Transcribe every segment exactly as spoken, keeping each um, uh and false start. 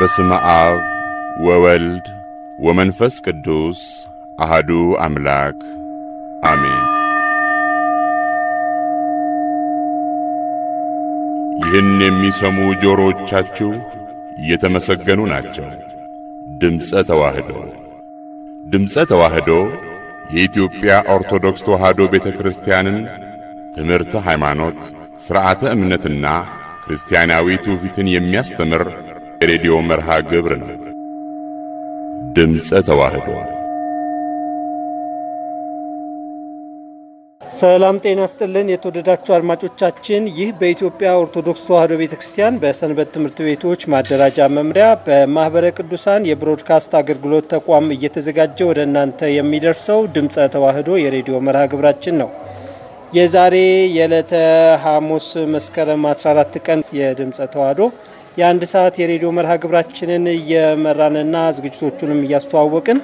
በስመ አብ ወወልድ ወመንፈስ ቅዱስ አሐዱ አምላክ አሜን። ይህን የሚሰሙ ጆሮቻችሁ የተመሰገኑ ናቸው። ድምጸ ተዋህዶ ድምጸ ተዋህዶ የኢትዮጵያ ኦርቶዶክስ ተዋህዶ ቤተክርስቲያንን ትምህርተ ሃይማኖት፣ ሥርዓተ እምነትና ክርስቲያናዊ ትውፊትን የሚያስተምር የሬዲዮ መርሃ ግብር ነው። ድምጸ ተዋህዶ። ሰላም ጤና ይስጥልን የተወደዳችሁ አድማጮቻችን፣ ይህ በኢትዮጵያ ኦርቶዶክስ ተዋህዶ ቤተክርስቲያን በሰንበት ትምህርት ቤቶች ማደራጃ መምሪያ በማህበረ ቅዱሳን የብሮድካስት አገልግሎት ተቋም እየተዘጋጀ ወደ እናንተ የሚደርሰው ድምጸ ተዋህዶ የሬዲዮ መርሃ ግብራችን ነው። የዛሬ የዕለተ ሐሙስ መስከረም አስራ አራት ቀን የድምጸ ተዋህዶ የአንድ ሰዓት የሬዲዮ መርሃ ግብራችንን እየመራንና ዝግጅቶቹንም እያስተዋወቅን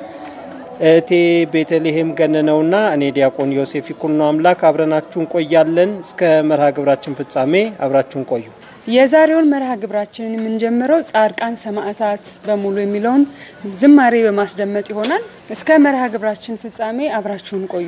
እቴ ቤተልሔም ገነነውና እኔ ዲያቆን ዮሴፍ ይኩኖ አምላክ አብረናችሁን ቆያለን። እስከ መርሃ ግብራችን ፍጻሜ አብራችሁን ቆዩ። የዛሬውን መርሃ ግብራችንን የምንጀምረው ጻድቃን ሰማዕታት በሙሉ የሚለውን ዝማሬ በማስደመጥ ይሆናል። እስከ መርሃ ግብራችን ፍጻሜ አብራችሁን ቆዩ።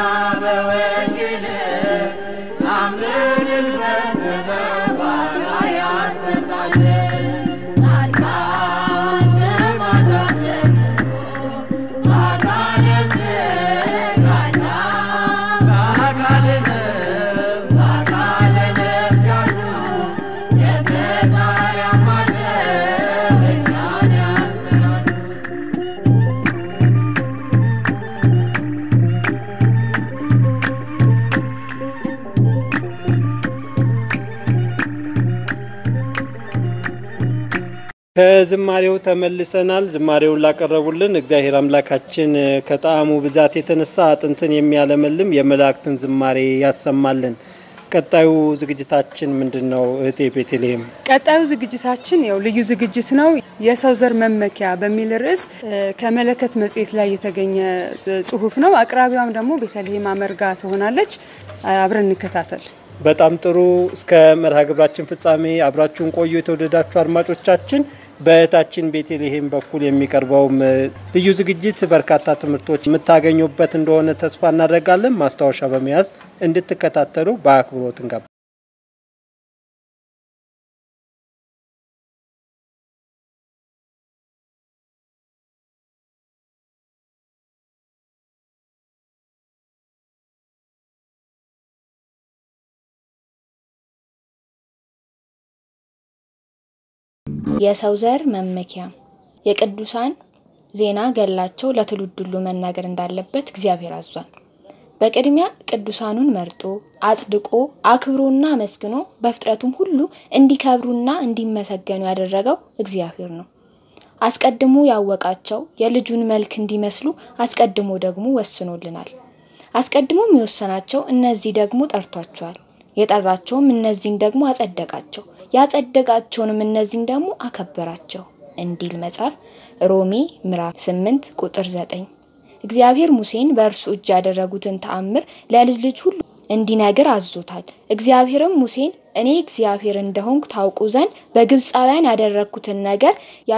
I'm ከዝማሬው ተመልሰናል። ዝማሬውን ላቀረቡልን እግዚአብሔር አምላካችን ከጣዕሙ ብዛት የተነሳ አጥንትን የሚያለመልም የመላእክትን ዝማሬ ያሰማልን። ቀጣዩ ዝግጅታችን ምንድነው እህቴ ቤተልሔም? ቀጣዩ ዝግጅታችን ያው ልዩ ዝግጅት ነው። የሰው ዘር መመኪያ በሚል ርዕስ ከመለከት መጽሔት ላይ የተገኘ ጽሑፍ ነው። አቅራቢዋም ደግሞ ቤተልሔም አመርጋ ትሆናለች። አብረን እንከታተል። በጣም ጥሩ። እስከ መርሃ ግብራችን ፍጻሜ አብራችሁን ቆዩ የተወደዳችሁ አድማጮቻችን። በእህታችን ቤተልሔም በኩል የሚቀርበው ልዩ ዝግጅት በርካታ ትምህርቶች የምታገኙበት እንደሆነ ተስፋ እናደርጋለን። ማስታወሻ በመያዝ እንድትከታተሉ በአክብሮት እንጋብዛለን። የሰው ዘር መመኪያ የቅዱሳን ዜና ገላቸው ለትውልድ ሁሉ መናገር እንዳለበት እግዚአብሔር አዟል። በቅድሚያ ቅዱሳኑን መርጦ አጽድቆ አክብሮና መስግኖ በፍጥረቱም ሁሉ እንዲከብሩና እንዲመሰገኑ ያደረገው እግዚአብሔር ነው። አስቀድሞ ያወቃቸው የልጁን መልክ እንዲመስሉ አስቀድሞ ደግሞ ወስኖልናል። አስቀድሞ የሚወሰናቸው እነዚህ ደግሞ ጠርቷቸዋል። የጠራቸውም እነዚህን ደግሞ አጸደቃቸው። ያጸደቃቸውንም እነዚህን ደግሞ አከበራቸው እንዲል መጽሐፍ ሮሜ ምዕራፍ ስምንት ቁጥር ዘጠኝ። እግዚአብሔር ሙሴን በእርሱ እጅ ያደረጉትን ተአምር ለልጅ ልጅ ሁሉ እንዲነግር አዞታል። እግዚአብሔርም ሙሴን እኔ እግዚአብሔር እንደሆንኩ ታውቁ ዘንድ በግብፃውያን ያደረኩትን ነገር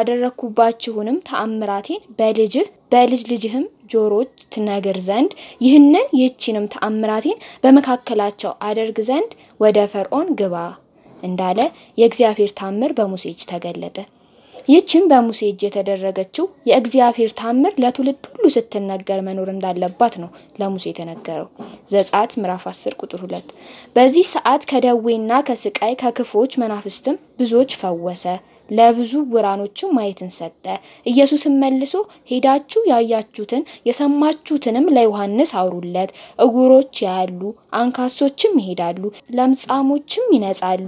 ያደረኩባችሁንም ተአምራቴን በልጅህ በልጅ ልጅህም ጆሮች ትነግር ዘንድ ይህንን ይህችንም ተአምራቴን በመካከላቸው አደርግ ዘንድ ወደ ፈርዖን ግባ እንዳለ የእግዚአብሔር ተአምር በሙሴ እጅ ተገለጠ። ይህችም በሙሴ እጅ የተደረገችው የእግዚአብሔር ተአምር ለትውልድ ሁሉ ስትነገር መኖር እንዳለባት ነው ለሙሴ የተነገረው። ዘጸአት ምዕራፍ አስር ቁጥር ሁለት። በዚህ ሰዓት ከደዌና ከስቃይ ከክፎች መናፍስትም ብዙዎች ፈወሰ፣ ለብዙ ውራኖችም ማየትን ሰጠ። ኢየሱስም መልሶ ሄዳችሁ ያያችሁትን የሰማችሁትንም ለዮሐንስ አውሩለት፣ እውሮች ያያሉ፣ አንካሶችም ይሄዳሉ፣ ለምጻሞችም ይነጻሉ፣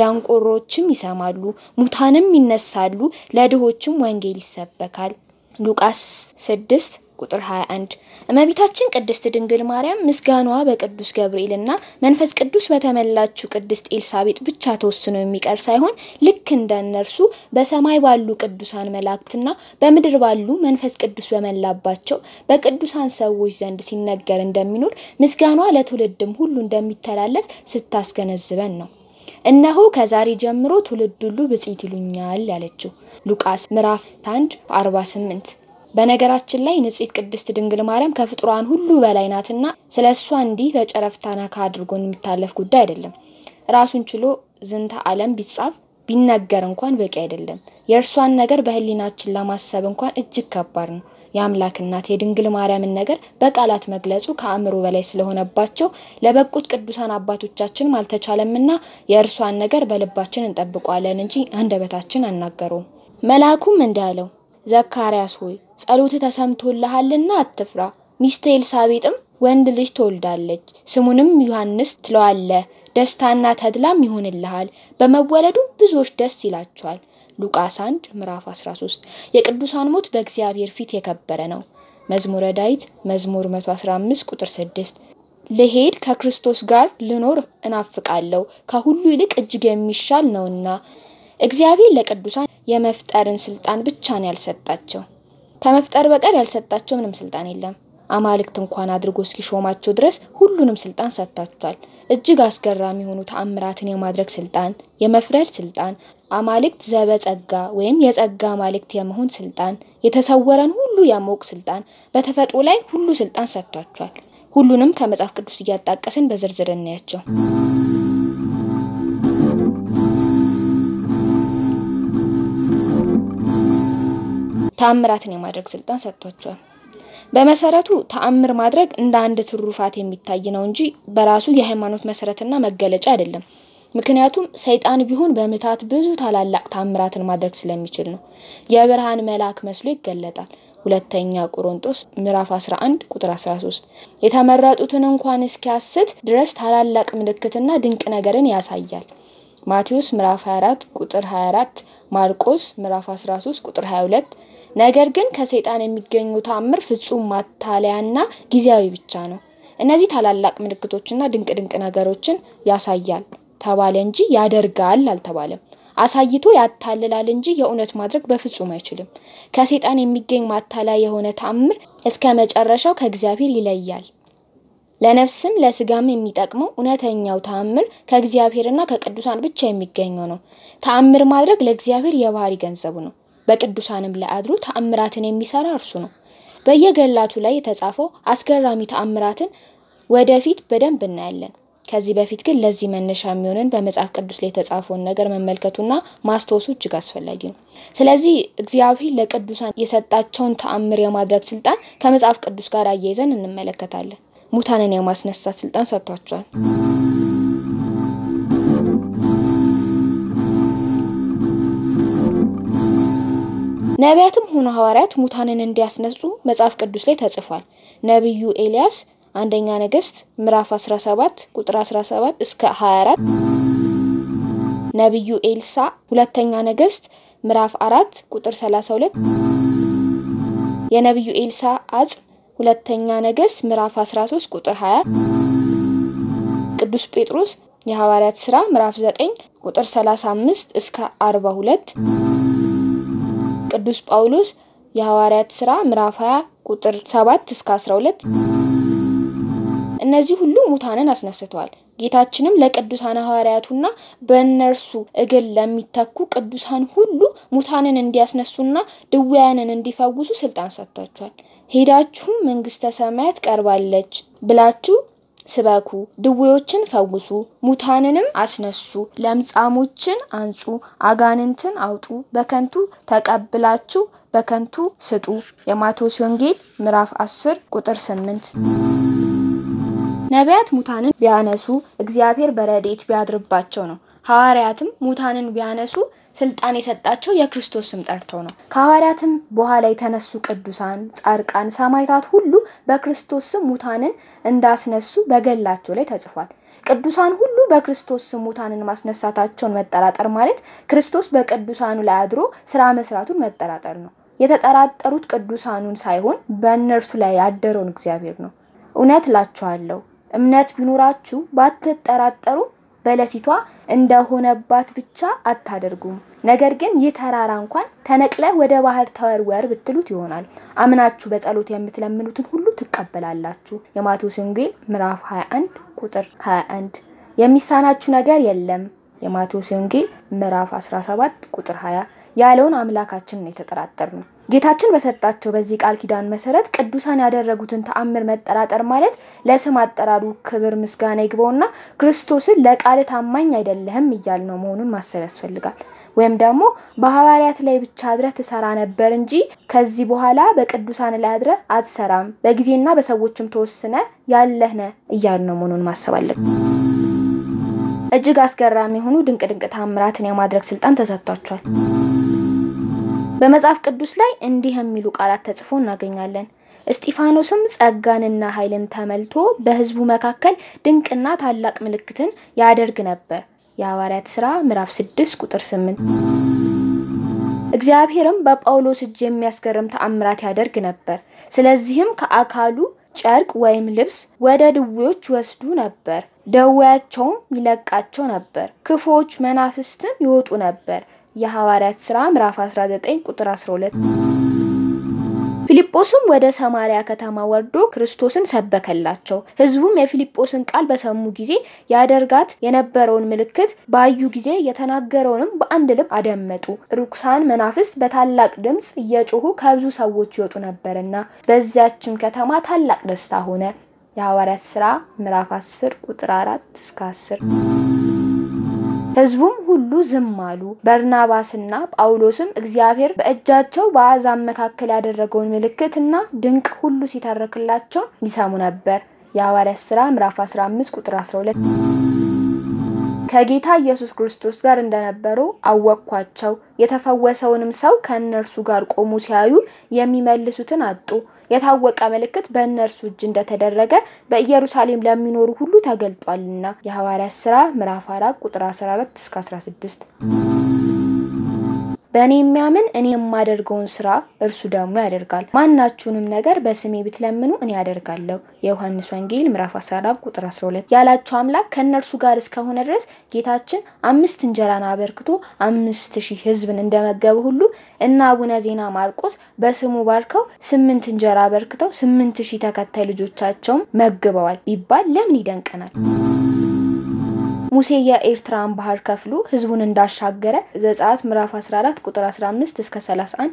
ደንቆሮችም ይሰማሉ፣ ሙታንም ይነሳሉ፣ ለድሆችም ወንጌል ይሰበካል። ሉቃስ ስድስት ቁጥር ሃያ አንድ። እመቤታችን ቅድስት ድንግል ማርያም ምስጋናዋ በቅዱስ ገብርኤልና መንፈስ ቅዱስ በተመላችው ቅድስት ኤልሳቤጥ ብቻ ተወስኖ የሚቀር ሳይሆን ልክ እንደነርሱ በሰማይ ባሉ ቅዱሳን መላእክትና በምድር ባሉ መንፈስ ቅዱስ በመላባቸው በቅዱሳን ሰዎች ዘንድ ሲነገር እንደሚኖር ምስጋናዋ ለትውልድም ሁሉ እንደሚተላለፍ ስታስገነዝበን ነው። እነሆ ከዛሬ ጀምሮ ትውልድ ሁሉ ብጽዕት ይሉኛል ያለችው ሉቃስ ምዕራፍ አንድ አርባ ስምንት። በነገራችን ላይ ንጽሕት ቅድስት ድንግል ማርያም ከፍጥሯን ሁሉ በላይ ናትና ስለሷ እንዲህ በጨረፍታና ካድርጎ የሚታለፍ ጉዳይ አይደለም። ራሱን ችሎ ዝንተ ዓለም ቢጻፍ ቢነገር እንኳን በቂ አይደለም። የእርሷን ነገር በህሊናችን ለማሰብ እንኳን እጅግ ከባድ ነው። የአምላክ እናት የድንግል ማርያምን ነገር በቃላት መግለጹ ከአእምሮ በላይ ስለሆነባቸው ለበቁት ቅዱሳን አባቶቻችን አልተቻለምና የእርሷን ነገር በልባችን እንጠብቋለን እንጂ አንደበታችን አናገረው። መልአኩም እንዳለው ዘካርያስ ሆይ ጸሎት ተሰምቶልሃልና አትፍራ፣ ሚስት ኤልሳቤጥም ወንድ ልጅ ትወልዳለች፣ ስሙንም ዮሐንስ ትለዋለህ፣ ደስታና ተድላም ይሆንልሃል፣ በመወለዱ ብዙዎች ደስ ይላቸዋል። ሉቃስ አንድ ምዕራፍ አስራ ሶስት። የቅዱሳን ሞት በእግዚአብሔር ፊት የከበረ ነው። መዝሙረ ዳዊት መዝሙር መቶ አስራ አምስት ቁጥር ስድስት። ለሄድ ከክርስቶስ ጋር ልኖር እናፍቃለሁ፣ ከሁሉ ይልቅ እጅግ የሚሻል ነውና። እግዚአብሔር ለቅዱሳን የመፍጠርን ስልጣን ብቻ ነው ያልሰጣቸው። ከመፍጠር በቀር ያልሰጣቸው ምንም ስልጣን የለም። አማልክት እንኳን አድርጎ እስኪሾማቸው ድረስ ሁሉንም ስልጣን ሰጥቷቸዋል። እጅግ አስገራሚ ሆኑ ተአምራትን የማድረግ ስልጣን፣ የመፍረድ ስልጣን፣ አማልክት ዘበጸጋ ወይም የጸጋ አማልክት የመሆን ስልጣን፣ የተሰወረን ሁሉ የማወቅ ስልጣን፣ በተፈጥሮ ላይ ሁሉ ስልጣን ሰጥቷቸዋል። ሁሉንም ከመጽሐፍ ቅዱስ እያጣቀስን በዝርዝር እናያቸው። ተአምራትን የማድረግ ስልጣን ሰጥቷቸዋል። በመሰረቱ ተአምር ማድረግ እንደ አንድ ትሩፋት የሚታይ ነው እንጂ በራሱ የሃይማኖት መሰረትና መገለጫ አይደለም። ምክንያቱም ሰይጣን ቢሆን በመታት ብዙ ታላላቅ ተአምራትን ማድረግ ስለሚችል ነው። የብርሃን መልአክ መስሎ ይገለጣል። ሁለተኛ ቆሮንቶስ ምዕራፍ አስራ አንድ ቁጥር አስራ ሶስት የተመረጡትን እንኳን እስኪያስት ድረስ ታላላቅ ምልክትና ድንቅ ነገርን ያሳያል። ማቴዎስ ምዕራፍ ሃያ አራት ቁጥር ሃያ አራት፣ ማርቆስ ምዕራፍ አስራ ሶስት ቁጥር ሃያ ሁለት። ነገር ግን ከሰይጣን የሚገኙ ተአምር ፍጹም ማታለያና ጊዜያዊ ብቻ ነው። እነዚህ ታላላቅ ምልክቶችና ድንቅ ድንቅ ነገሮችን ያሳያል ተባለ እንጂ ያደርጋል አልተባለም። አሳይቶ ያታልላል እንጂ የእውነት ማድረግ በፍጹም አይችልም። ከሰይጣን የሚገኝ ማታለያ የሆነ ተአምር እስከ መጨረሻው ከእግዚአብሔር ይለያል። ለነፍስም ለስጋም የሚጠቅመው እውነተኛው ተአምር ከእግዚአብሔርና ከቅዱሳን ብቻ የሚገኘው ነው። ተአምር ማድረግ ለእግዚአብሔር የባህሪ ገንዘቡ ነው። በቅዱሳንም ላይ አድሮ ተአምራትን የሚሰራ እርሱ ነው። በየገላቱ ላይ የተጻፈው አስገራሚ ተአምራትን ወደፊት በደንብ እናያለን። ከዚህ በፊት ግን ለዚህ መነሻ የሚሆነን በመጽሐፍ ቅዱስ ላይ የተጻፈውን ነገር መመልከቱና ማስተዋሉ እጅግ አስፈላጊ ነው። ስለዚህ እግዚአብሔር ለቅዱሳን የሰጣቸውን ተአምር የማድረግ ስልጣን ከመጽሐፍ ቅዱስ ጋር አያይዘን እንመለከታለን። ሙታንን የማስነሳት ስልጣን ሰጥቷቸዋል። ነቢያትም ሆኑ ሐዋርያት ሙታንን እንዲያስነሱ መጽሐፍ ቅዱስ ላይ ተጽፏል። ነብዩ ኤልያስ አንደኛ ነገስት ምዕራፍ አስራ ሰባት ቁጥር አስራ ሰባት እስከ ሃያ አራት፣ ነብዩ ኤልሳ ሁለተኛ ነገስት ምዕራፍ አራት ቁጥር ሰላሳ ሁለት፣ የነብዩ ኤልሳ አጽ ሁለተኛ ነገስት ምዕራፍ አስራ ሶስት ቁጥር ሃያ፣ ቅዱስ ጴጥሮስ የሐዋርያት ሥራ ምዕራፍ ዘጠኝ ቁጥር ሰላሳ አምስት እስከ አርባ ሁለት፣ ቅዱስ ጳውሎስ የሐዋርያት ሥራ ምዕራፍ ሃያ ቁጥር ሰባት እስከ አስራ ሁለት። እነዚህ ሁሉ ሙታንን አስነስተዋል። ጌታችንም ለቅዱሳን ሐዋርያቱና በእነርሱ እግል ለሚተኩ ቅዱሳን ሁሉ ሙታንን እንዲያስነሱና ድውያንን እንዲፈውሱ ስልጣን ሰጥቷቸዋል። ሄዳችሁ መንግስተ ሰማያት ቀርባለች ብላችሁ ስበኩ፣ ድውዮችን ፈውሱ፣ ሙታንንም አስነሱ፣ ለምጻሞችን አንጹ፣ አጋንንትን አውጡ፣ በከንቱ ተቀብላችሁ በከንቱ ስጡ። የማቴዎስ ወንጌል ምዕራፍ አስር ቁጥር ስምንት። ነቢያት ሙታንን ቢያነሱ እግዚአብሔር በረድኤት ቢያድርባቸው ነው። ሐዋርያትም ሙታንን ቢያነሱ ስልጣን የሰጣቸው የክርስቶስ ስም ጠርተው ነው። ከሐዋርያትም በኋላ የተነሱ ቅዱሳን፣ ጻድቃን፣ ሰማዕታት ሁሉ በክርስቶስ ስም ሙታንን እንዳስነሱ በገላቸው ላይ ተጽፏል። ቅዱሳን ሁሉ በክርስቶስ ስም ሙታንን ማስነሳታቸውን መጠራጠር ማለት ክርስቶስ በቅዱሳኑ ላይ አድሮ ስራ መስራቱን መጠራጠር ነው። የተጠራጠሩት ቅዱሳኑን ሳይሆን በእነርሱ ላይ ያደረውን እግዚአብሔር ነው። እውነት እላችኋለሁ እምነት ቢኖራችሁ ባትጠራጠሩ በለሲቷ እንደሆነባት ብቻ አታደርጉም። ነገር ግን ይህ ተራራ እንኳን ተነቅለህ ወደ ባህር ተወርወር ብትሉት ይሆናል። አምናችሁ በጸሎት የምትለምኑትን ሁሉ ትቀበላላችሁ። የማቴዎስ ወንጌል ምዕራፍ ሃያ አንድ ቁጥር ሃያ አንድ። የሚሳናችሁ ነገር የለም። የማቴዎስ ወንጌል ምዕራፍ አስራ ሰባት ቁጥር ሃያ ያለውን አምላካችን ነው የተጠራጠርነው። ጌታችን በሰጣቸው በዚህ ቃል ኪዳን መሰረት ቅዱሳን ያደረጉትን ተአምር መጠራጠር ማለት ለስም አጠራሩ ክብር ምስጋና ይግባውና ክርስቶስን ለቃል ታማኝ አይደለህም እያልነው መሆኑን ማሰብ ያስፈልጋል። ወይም ደግሞ በሐዋርያት ላይ ብቻ አድረህ ትሰራ ነበር እንጂ ከዚህ በኋላ በቅዱሳን ላይ አድረህ አትሰራም፣ በጊዜና በሰዎችም ተወስነ ያለህ ነህ እያልነው መሆኑን ማሰብ አለብን። እጅግ አስገራሚ የሆኑ ድንቅ ድንቅ ተአምራትን የማድረግ ስልጣን ተሰጥቷቸዋል። በመጽሐፍ ቅዱስ ላይ እንዲህ የሚሉ ቃላት ተጽፎ እናገኛለን። እስጢፋኖስም ጸጋንና ኃይልን ተመልቶ በሕዝቡ መካከል ድንቅና ታላቅ ምልክትን ያደርግ ነበር። የሐዋርያት ሥራ ምዕራፍ ስድስት ቁጥር ስምንት። እግዚአብሔርም በጳውሎስ እጅ የሚያስገርም ተአምራት ያደርግ ነበር። ስለዚህም ከአካሉ ጨርቅ ወይም ልብስ ወደ ድውዮች ወስዱ ነበር፣ ደዌያቸውም ይለቃቸው ነበር፣ ክፉዎች መናፍስትም ይወጡ ነበር። የሐዋርያት ሥራ ምዕራፍ አስራ ዘጠኝ ቁጥር አስራ ሁለት። ፊልጶስም ወደ ሰማርያ ከተማ ወርዶ ክርስቶስን ሰበከላቸው። ሕዝቡም የፊልጶስን ቃል በሰሙ ጊዜ ያደርጋት የነበረውን ምልክት ባዩ ጊዜ የተናገረውንም በአንድ ልብ አደመጡ። ርኩሳን መናፍስት በታላቅ ድምጽ እየጮሁ ከብዙ ሰዎች ይወጡ ነበርና በዚያችም ከተማ ታላቅ ደስታ ሆነ። የሐዋርያት ሥራ ምዕራፍ አስር ቁጥር አራት እስከ አስር። ሕዝቡም ሁሉ ዝም አሉ። በርናባስና ጳውሎስም እግዚአብሔር በእጃቸው በአሕዛብ መካከል ያደረገውን ምልክትና ድንቅ ሁሉ ሲተርክላቸው ይሰሙ ነበር። የሐዋርያት ሥራ ምዕራፍ አስራ አምስት ቁጥር አስራ ሁለት። ከጌታ ኢየሱስ ክርስቶስ ጋር እንደነበሩ አወቅኳቸው። የተፈወሰውንም ሰው ከእነርሱ ጋር ቆሞ ሲያዩ የሚመልሱትን አጡ። የታወቀ ምልክት በእነርሱ እጅ እንደተደረገ በኢየሩሳሌም ለሚኖሩ ሁሉ ተገልጧልና። የሐዋርያት ሥራ ምዕራፍ አራት ቁጥር አስራ አራት እስከ አስራ ስድስት። በእኔ የሚያምን እኔ የማደርገውን ስራ እርሱ ደግሞ ያደርጋል። ማናችሁንም ነገር በስሜ ብትለምኑ እኔ ያደርጋለሁ። የዮሐንስ ወንጌል ምዕራፍ አስራ አራት ቁጥር አስራ ሁለት። ያላቸው አምላክ ከእነርሱ ጋር እስከሆነ ድረስ ጌታችን አምስት እንጀራን አበርክቶ አምስት ሺህ ሕዝብን እንደመገበ ሁሉ እና አቡነ ዜና ማርቆስ በስሙ ባርከው ስምንት እንጀራ አበርክተው ስምንት ሺህ ተከታይ ልጆቻቸውን መግበዋል ቢባል ለምን ይደንቀናል? ሙሴ የኤርትራን ባህር ከፍሎ ሕዝቡን እንዳሻገረ ዘጸአት ምዕራፍ አስራ አራት ቁጥር አስራ አምስት እስከ ሰላሳ አንድ።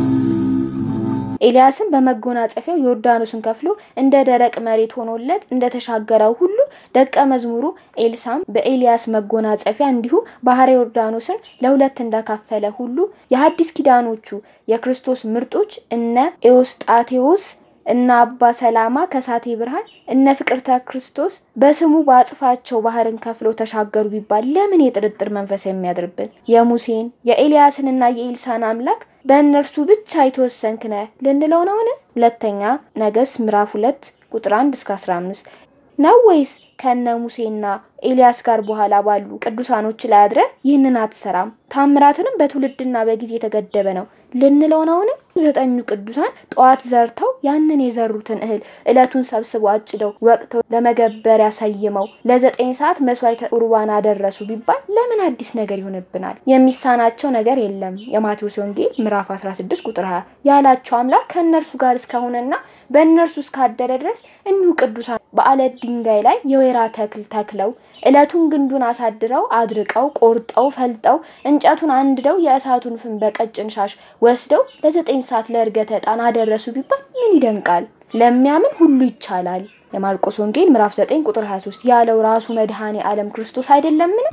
ኤልያስም በመጎናጸፊያው ዮርዳኖስን ከፍሎ እንደ ደረቅ መሬት ሆኖለት እንደተሻገረው ሁሉ ደቀ መዝሙሩ ኤልሳም በኤልያስ መጎናጸፊያ እንዲሁ ባህረ ዮርዳኖስን ለሁለት እንደከፈለ ሁሉ የሐዲስ ኪዳኖቹ የክርስቶስ ምርጦች እነ ኤዎስጣቴዎስ እና አባ ሰላማ ከሳቴ ብርሃን እነ ፍቅርተ ክርስቶስ በስሙ ባጽፋቸው ባህርን ከፍሎ ተሻገሩ ቢባል ለምን የጥርጥር መንፈስ የሚያድርብን? የሙሴን የኤልያስንና የኤልሳን አምላክ በእነርሱ ብቻ የተወሰንክነ ልንለው ነውን? ሁለተኛ ነገሥት ምዕራፍ ሁለት ቁጥር አንድ እስከ አስራ አምስት። ነው ወይስ ከነ ሙሴና ኤልያስ ጋር በኋላ ባሉ ቅዱሳኖች ላይ አድረ ይህንን አትሰራም ታምራትንም በትውልድና በጊዜ የተገደበ ነው ልንለው ነውን? ዘጠኙ ቅዱሳን ጧት ዘርተው ያንን የዘሩትን እህል እለቱን ሰብስበው አጭደው ወቅተው ለመገበሪያ ሰይመው ለዘጠኝ ሰዓት መስዋዕተ ቁርባን አደረሱ ቢባል ለምን አዲስ ነገር ይሆንብናል? የሚሳናቸው ነገር የለም። የማቴዎስ ወንጌል ምዕራፍ አስራ ስድስት ቁጥር ሃያ። ያላቸው አምላክ ከእነርሱ ጋር እስከሆነና በእነርሱ እስካደረ ድረስ እኒሁ ቅዱሳን በአለት ድንጋይ ላይ የወይራ ተክል ተክለው እለቱን ግንዱን አሳድረው አድርቀው ቆርጠው ፈልጠው እንጨቱን አንድደው የእሳቱን ፍም በቀጭን ሻሽ ወስደው ለዘጠኝ ሰዓት ለእርገተ ዕጣን አደረሱ ቢባል ምን ይደንቃል? ለሚያምን ሁሉ ይቻላል። የማርቆስ ወንጌል ምዕራፍ ዘጠኝ ቁጥር ሃያ ሶስት ያለው ራሱ መድኃኔ ዓለም ክርስቶስ አይደለምን?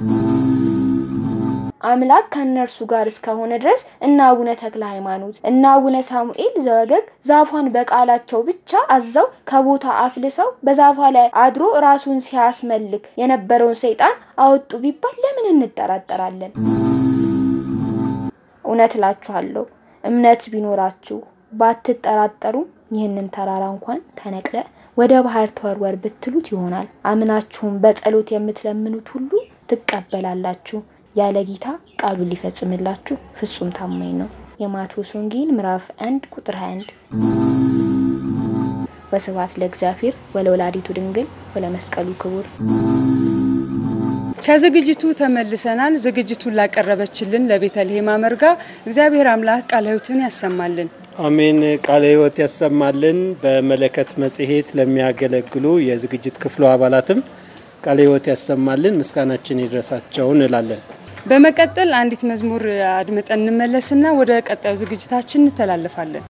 አምላክ ከእነርሱ ጋር እስከሆነ ድረስ እና አቡነ ተክለ ሃይማኖት እና አቡነ ሳሙኤል ዘወገግ ዛፏን በቃላቸው ብቻ አዘው ከቦታ አፍልሰው በዛፏ ላይ አድሮ ራሱን ሲያስመልክ የነበረውን ሰይጣን አወጡ ቢባል ለምን እንጠራጠራለን? እውነት እላችኋለሁ እምነት ቢኖራችሁ ባትጠራጠሩ ይህንን ተራራ እንኳን ተነቅለ ወደ ባህር ተወርወር ብትሉት ይሆናል። አምናችሁም በጸሎት የምትለምኑት ሁሉ ትቀበላላችሁ። ያለ ጌታ ቃሉ ሊፈጽምላችሁ ፍጹም ታማኝ ነው። የማቴዎስ ወንጌል ምዕራፍ አንድ ቁጥር ሃያ አንድ። ወስብሐት ለእግዚአብሔር ወለወላዲቱ ድንግል ወለመስቀሉ ክቡር። ከዝግጅቱ ተመልሰናል። ዝግጅቱን ላቀረበችልን ለቤተልሔም አመርጋ እግዚአብሔር አምላክ ቃለ ሕይወቱን ያሰማልን። አሜን። ቃለ ሕይወት ያሰማልን። በመለከት መጽሔት ለሚያገለግሉ የዝግጅት ክፍሉ አባላትም ቃለ ሕይወት ያሰማልን። ምስጋናችን ይድረሳቸው እንላለን። በመቀጠል አንዲት መዝሙር አድምጠን እንመለስና ወደ ቀጣዩ ዝግጅታችን እንተላለፋለን።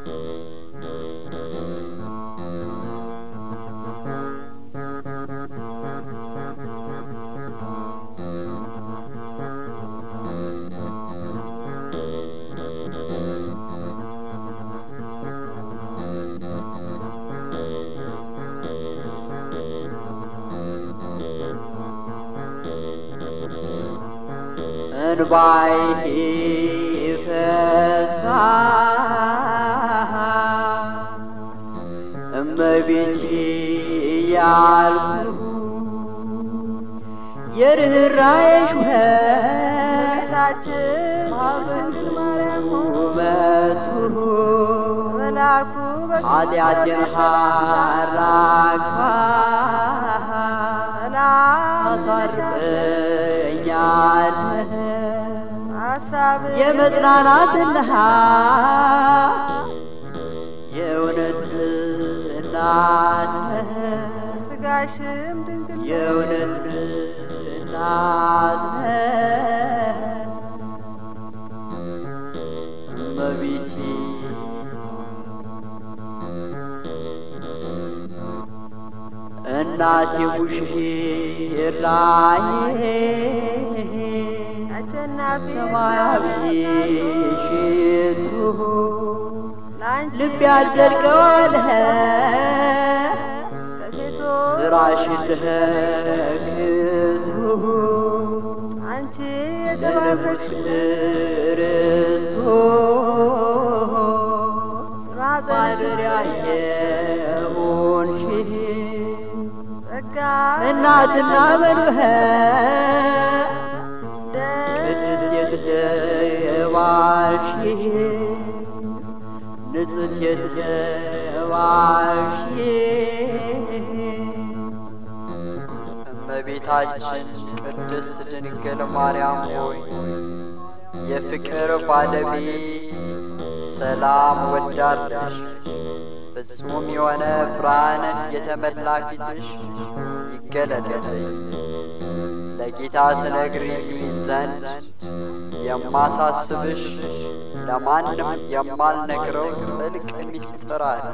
By Festa, Mabiti Yalku, Yerraish, Adiatin Haraka, Yad. የመጽናናት እናት የእውነት እናት ስጋሽም ድንግል የእውነት እናት እመቤቴ እናቴ ሙሽራዬ ሰማያዊ ሽቱ ልብ ያልዘልቀዋል ስራሽን ለክቱ አንቺ የተባረክሽ ክርስቶስ ማደሪያ የሆንሽ እናትና መድኃኒት ቅድስት የተባልሽ ንጽሕት የተባልሽ እመቤታችን ቅድስት ድንግል ማርያም ሆይ የፍቅር ባለቤት ሰላም ወዳድሽ ፍጹም የሆነ ብርሃንን የተመላ ፊትሽ ይገለጥልኝ። ለጌታ ትነግሪኝ ዘንድ የማሳስብሽ ለማንም የማልነግረው ጥልቅ ምስጢር አለ።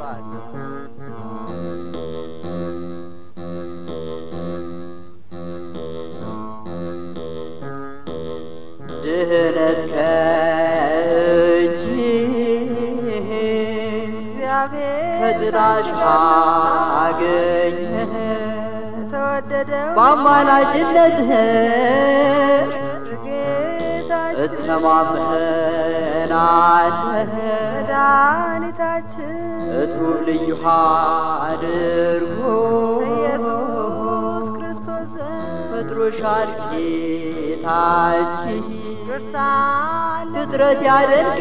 ድህነት ከእጅ ከጥላሽ አገኘ በአማላጅነትህ እተማመናለሁ። መድኃኒታችን እጹብ ልዩ አድርጎ ኢየሱስ ክርስቶስ ፈጥሮሻል ጌታችን ፍጥረት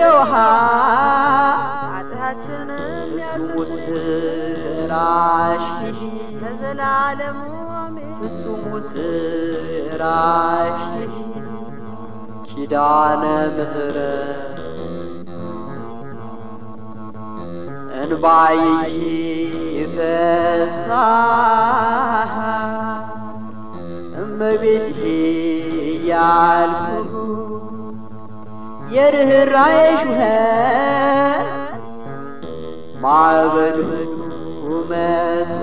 ያደንቀዋል ፍጹም ስራሽ ለዘላለሙ አሜን። ፍጹም ስራሽ ኪዳነ ምሕረት እንባዬ ይፈሳል እመቤቴ ያልኩ የርኅራኄሽ ውሃት ማዕበሉ መቱ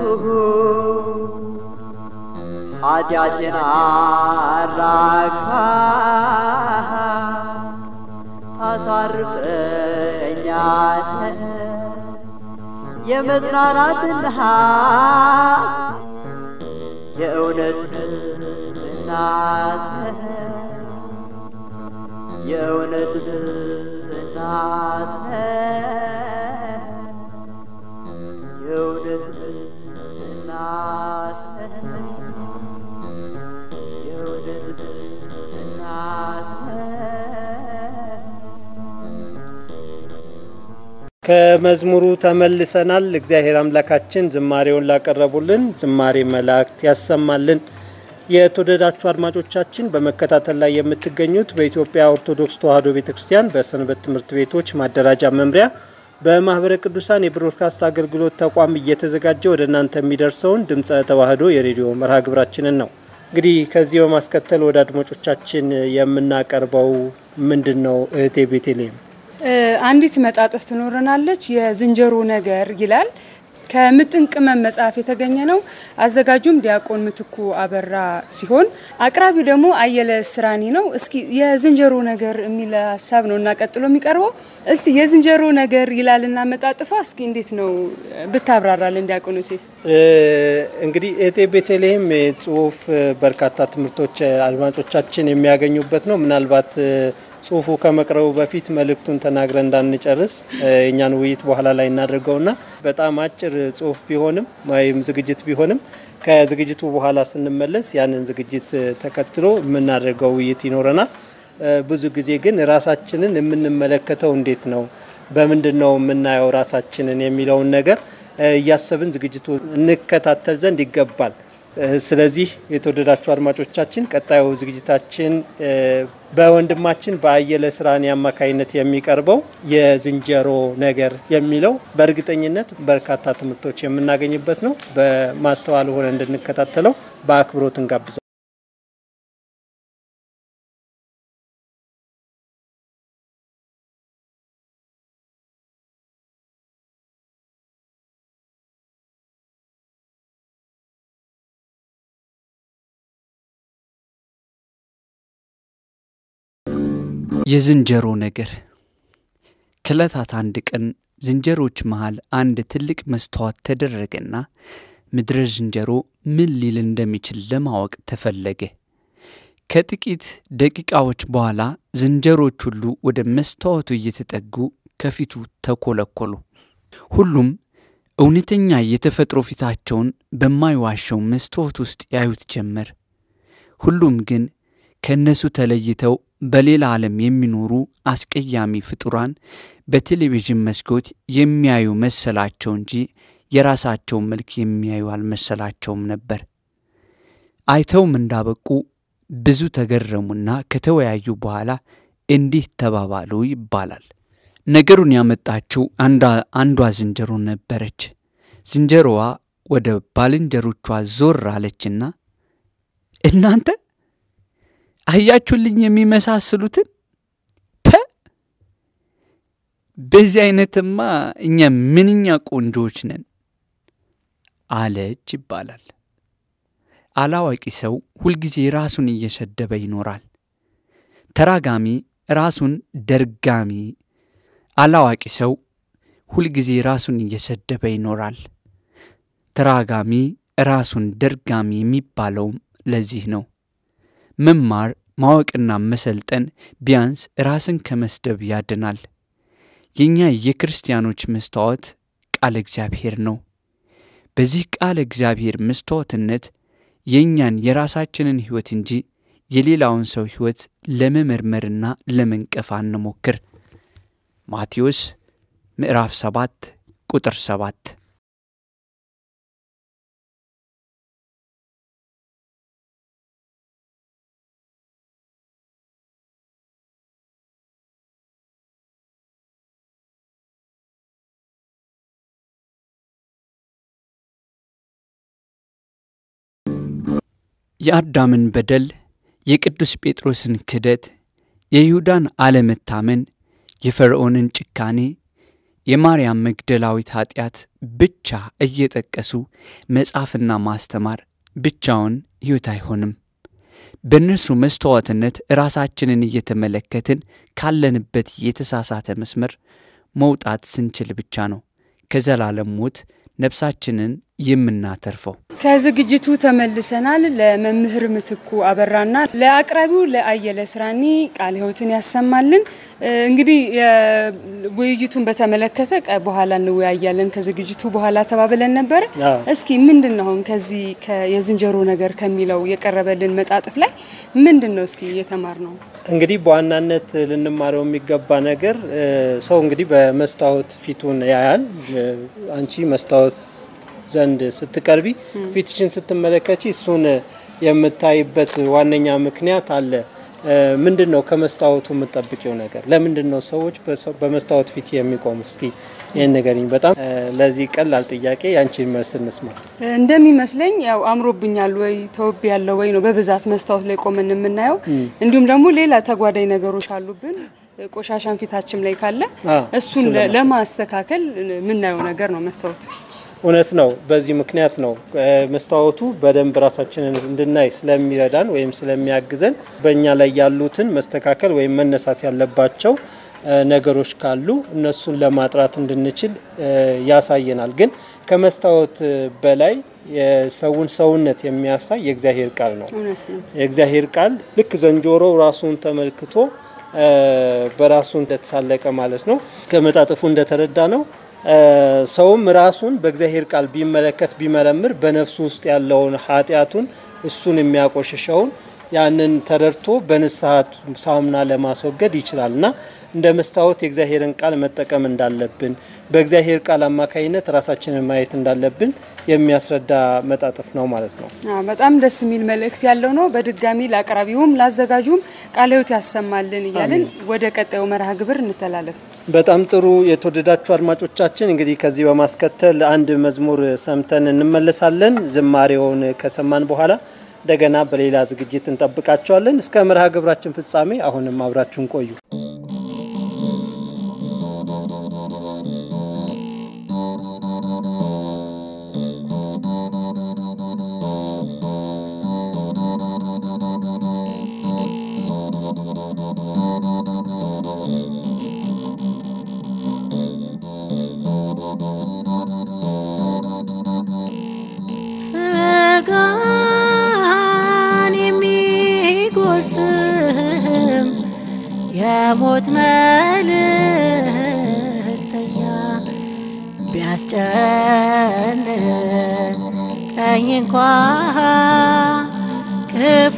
ኃጢአቴን አራግፋ ታሳርፈኛለህ። የመጽናናትና የእውነት እናት የእውነት እናት የእውነት እናት የእውነት እናት ከመዝሙሩ ተመልሰናል። እግዚአብሔር አምላካችን ዝማሬውን ላቀረቡልን ዝማሬ መላእክት ያሰማልን። የተወደዳችሁ አድማጮቻችን በመከታተል ላይ የምትገኙት በኢትዮጵያ ኦርቶዶክስ ተዋሕዶ ቤተክርስቲያን በሰንበት ትምህርት ቤቶች ማደራጃ መምሪያ በማህበረ ቅዱሳን የብሮድካስት አገልግሎት ተቋም እየተዘጋጀ ወደ እናንተ የሚደርሰውን ድምጸ ተዋሕዶ የሬዲዮ መርሃ ግብራችንን ነው። እንግዲህ ከዚህ በማስከተል ወደ አድማጮቻችን የምናቀርበው ምንድነው? እህቴ ቤተልሔም አንዲት መጣጥፍ ትኖረናለች። የዝንጀሮ ነገር ይላል። ከምጥን ቅመም መጽሐፍ የተገኘ ነው። አዘጋጁም ዲያቆን ምትኩ አበራ ሲሆን አቅራቢ ደግሞ አየለ ስራኒ ነው። እስኪ የዝንጀሮ ነገር የሚል ሐሳብ ነውና ቀጥሎ የሚቀርበው እስቲ የዝንጀሮ ነገር ይላልና መጣጥፋ እስኪ እንዴት ነው ብታብራራልን ዲያቆን ዮሴፍ? እንግዲህ እቴ ቤተልሔም ጽሁፍ በርካታ ትምህርቶች አድማጮቻችን የሚያገኙበት ነው። ምናልባት ጽሁፉ ከመቅረቡ በፊት መልእክቱን ተናግረን እንዳንጨርስ እኛን ውይይት በኋላ ላይ እናደርገውና በጣም አጭር ጽሁፍ ቢሆንም ወይም ዝግጅት ቢሆንም ከዝግጅቱ በኋላ ስንመለስ ያንን ዝግጅት ተከትሎ የምናደርገው ውይይት ይኖረናል። ብዙ ጊዜ ግን ራሳችንን የምንመለከተው እንዴት ነው፣ በምንድነው የምናየው ራሳችንን የሚለውን ነገር እያሰብን ዝግጅቱ እንከታተል ዘንድ ይገባል። ስለዚህ የተወደዳችሁ አድማጮቻችን ቀጣዩ ዝግጅታችን በወንድማችን በአየለ ስራኒ አማካይነት የሚቀርበው የዝንጀሮ ነገር የሚለው በእርግጠኝነት በርካታ ትምህርቶች የምናገኝበት ነው። በማስተዋል ሆነ እንድንከታተለው በአክብሮት እንጋብዛለን። የዝንጀሮ ነገር ከለታት አንድ ቀን ዝንጀሮች መሃል አንድ ትልቅ መስታወት ተደረገና ምድረ ዝንጀሮ ምን ሊል እንደሚችል ለማወቅ ተፈለገ። ከጥቂት ደቂቃዎች በኋላ ዝንጀሮች ሁሉ ወደ መስታወቱ እየተጠጉ ከፊቱ ተኮለኮሉ። ሁሉም እውነተኛ የተፈጥሮ ፊታቸውን በማይዋሸው መስታወት ውስጥ ያዩት ጀመር። ሁሉም ግን ከነሱ ተለይተው በሌላ ዓለም የሚኖሩ አስቀያሚ ፍጡራን በቴሌቪዥን መስኮት የሚያዩ መሰላቸው እንጂ የራሳቸው መልክ የሚያዩ አልመሰላቸውም ነበር። አይተውም እንዳበቁ ብዙ ተገረሙና ከተወያዩ በኋላ እንዲህ ተባባሉ ይባላል። ነገሩን ያመጣችው አንዷ አንዷ ዝንጀሮ ነበረች። ዝንጀሮዋ ወደ ባልንጀሮቿ ዞር አለችና እናንተ አያችሁልኝ የሚመሳሰሉትን ፐ በዚህ አይነትማ እኛ ምንኛ ቆንጆች ነን አለች ይባላል። አላዋቂ ሰው ሁልጊዜ ራሱን እየሰደበ ይኖራል። ተራጋሚ ራሱን ደርጋሚ፣ አላዋቂ ሰው ሁልጊዜ ራሱን እየሰደበ ይኖራል። ተራጋሚ ራሱን ደርጋሚ የሚባለውም ለዚህ ነው። መማር ማወቅና መሰልጠን ቢያንስ ራስን ከመስደብ ያድናል። የኛ የክርስቲያኖች መስታወት ቃል እግዚአብሔር ነው። በዚህ ቃል እግዚአብሔር መስታወትነት የኛን የራሳችንን ሕይወት እንጂ የሌላውን ሰው ሕይወት ለመመርመርና ለመንቀፍ አንሞክር። ማቴዎስ ምዕራፍ ሰባት ቁጥር ሰባት። የአዳምን በደል፣ የቅዱስ ጴጥሮስን ክደት፣ የይሁዳን አለመታመን፣ የፈርዖንን ጭካኔ፣ የማርያም መግደላዊት ኃጢአት ብቻ እየጠቀሱ መጻፍና ማስተማር ብቻውን ሕይወት አይሆንም። በእነሱ መስታወትነት ራሳችንን እየተመለከትን ካለንበት የተሳሳተ መስመር መውጣት ስንችል ብቻ ነው ከዘላለም ሞት ነፍሳችንን የምናተርፈው። ከዝግጅቱ ተመልሰናል። ለመምህር ምትኩ አበራና ለአቅራቢው ለአየለ ስራኒ ቃል ሕይወትን ያሰማልን። እንግዲህ ውይይቱን በተመለከተ በኋላ እንወያያለን ከዝግጅቱ በኋላ ተባብለን ነበር። እስኪ ምንድነው ከዚህ የዝንጀሮ ነገር ከሚለው የቀረበልን መጣጥፍ ላይ ምንድነው እስኪ የተማርነው? እንግዲህ በዋናነት ልንማረው የሚገባ ነገር ሰው እንግዲህ በመስታወት ፊቱን ያያል። አንቺ መስታወት ዘንድ ስትቀርቢ ፊትሽን ስትመለከቺ እሱን የምታይበት ዋነኛ ምክንያት አለ። ምንድነው ከመስታወቱ የምትጠብቂው ነገር? ለምንድነው ሰዎች በመስታወት ፊት የሚቆሙ? እስኪ ይሄን ነገርኝ። በጣም ለዚህ ቀላል ጥያቄ ያንቺን መልስ እንስማ። እንደሚመስለኝ ያው አምሮብኛል ወይ ተውብ ያለው ወይ ነው በብዛት መስታወት ላይ ቆመን የምናየው። እንዲሁም ደግሞ ሌላ ተጓዳኝ ነገሮች አሉብን ቆሻሻን ፊታችን ላይ ካለ እሱን ለማስተካከል ምናየው ነገር ነው መስታወት። እውነት ነው። በዚህ ምክንያት ነው መስታወቱ በደንብ ራሳችንን እንድናይ ስለሚረዳን ወይም ስለሚያግዘን በእኛ ላይ ያሉትን መስተካከል ወይም መነሳት ያለባቸው ነገሮች ካሉ እነሱን ለማጥራት እንድንችል ያሳየናል። ግን ከመስታወት በላይ የሰውን ሰውነት የሚያሳይ የእግዚአብሔር ቃል ነው። የእግዚአብሔር ቃል ልክ ዝንጀሮ ራሱን ተመልክቶ በራሱ እንደተሳለቀ ማለት ነው ከመጣጥፉ እንደተረዳ ነው። ሰውም ራሱን በእግዚአብሔር ቃል ቢመለከት ቢመረምር በነፍሱ ውስጥ ያለውን ኃጢያቱን እሱን የሚያቆሽሸውን ያንን ተረድቶ በንስሐ ሳምና ለማስወገድ ይችላልና እንደ መስታወት የእግዚአብሔርን ቃል መጠቀም እንዳለብን በእግዚአብሔር ቃል አማካይነት ራሳችንን ማየት እንዳለብን የሚያስረዳ መጣጥፍ ነው ማለት ነው። አዎ በጣም ደስ የሚል መልእክት ያለው ነው። በድጋሚ ለአቅራቢውም ላዘጋጁም ቃለ ሕይወት ያሰማልን ይያልን ወደ ቀጣዩ መርሃ ግብር እንተላለፍ። በጣም ጥሩ የተወደዳችሁ አድማጮቻችን እንግዲህ ከዚህ በማስከተል አንድ መዝሙር ሰምተን እንመለሳለን። ዝማሬውን ከሰማን በኋላ እንደገና በሌላ ዝግጅት እንጠብቃችኋለን። እስከ መርሃ ግብራችን ፍጻሜ አሁንም አብራችሁን ቆዩ። የሞት መልእክተኛ ቢያስጨንቀኝ እንኳ ክፉ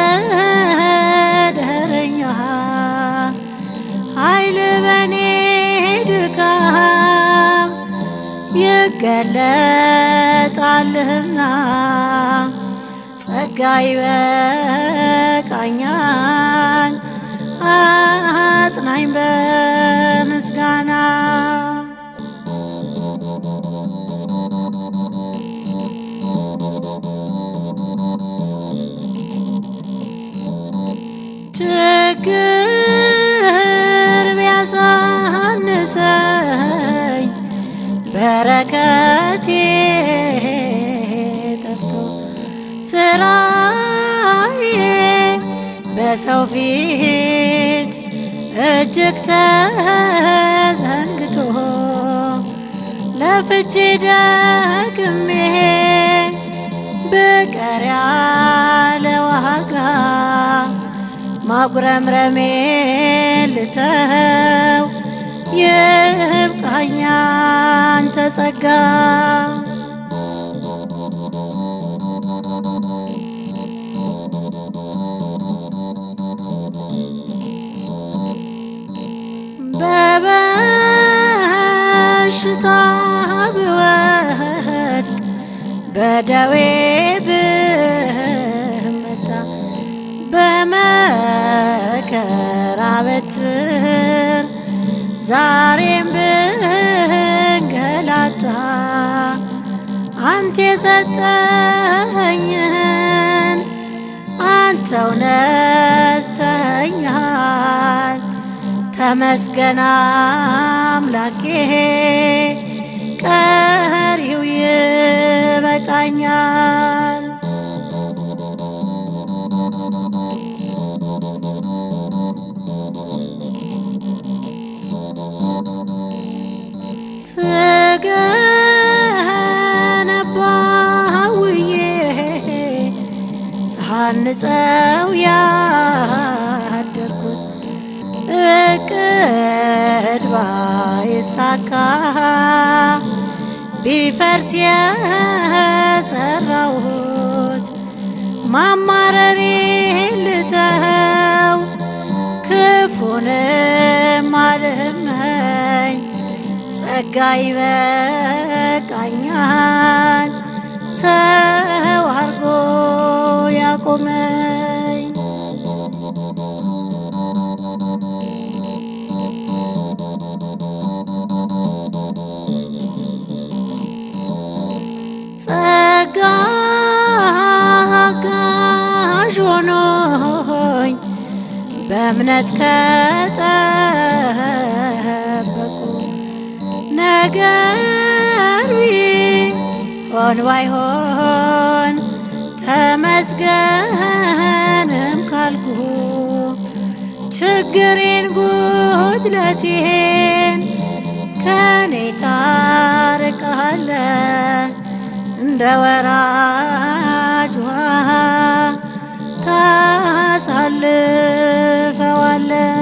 ወደረኛ ኃይል በኔ ድካም ይገለጣልና ጸጋ ይበቃኛል አጽናኝ በምስጋና ችግር ቢያሳንሰኝ በረከቴ ጠፍቶ ስራዬ በሰው ፊት እጅግ ተዘንግቶ ለፍቼ ደግሜ ብቀር ያለ ዋጋ ማጉረምረሜ ልተው ይብቃኝ አንተ ጸጋ በበሽታ ብወድቅ በደዌ ብመታ በመከራ በትር ዛሬም ብንገላታ አንተ የሰጠኸኝን አንተው ነስተኸኛል ተመስገን አምላኬ ቀሪው ይበቃኛል ስገነባውዬ ሳንጸው ያደርኩት እቅድ ባይሳካ ቢፈርስ የሰራሁት ማማረሬ ልተው ክፉንም አልመኝ ጸጋ ይበቃኛል ሰው አርጎ ያቆመኝ ጸጋ አጋዥ ሆኖኝ በእምነት ከጠበቁ ነገር ቢሆን ባይሆን ተመስገንም ካልኩ ችግሬን ጉድለቴን ከኔ ታርቃለህ እንደ ወራጅ ውሃ ታሳልፈዋለህ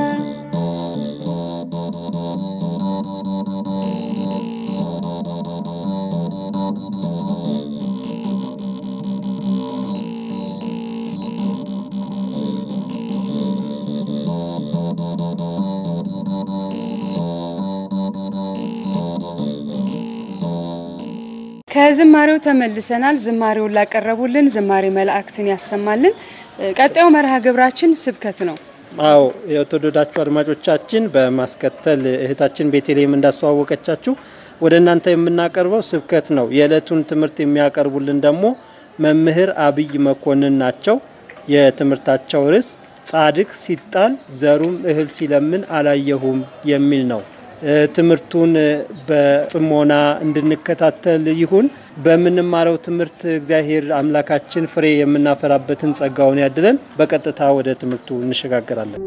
ከዝማሬው ተመልሰናል ዝማሬውን ላቀረቡልን ዝማሬ መላእክትን ያሰማልን ቀጣዩ መርሃ ግብራችን ስብከት ነው አው የተወደዳችሁ አድማጮቻችን በማስከተል እህታችን ቤተልሔም እንዳስተዋወቀቻችሁ ወደ እናንተ የምናቀርበው ስብከት ነው የዕለቱን ትምህርት የሚያቀርቡልን ደግሞ መምህር አብይ መኮንን ናቸው የትምህርታቸው ርዕስ ጻድቅ ሲጣል ዘሩም እህል ሲለምን አላየሁም የሚል ነው ትምህርቱን በጥሞና እንድንከታተል ይሁን በመንማረው ትምህርት እግዚአብሔር አምላካችን ፍሬ የምናፈራበትን ጸጋውን ያድለን በቀጥታ ወደ ትምህርቱ እንሸጋገራለን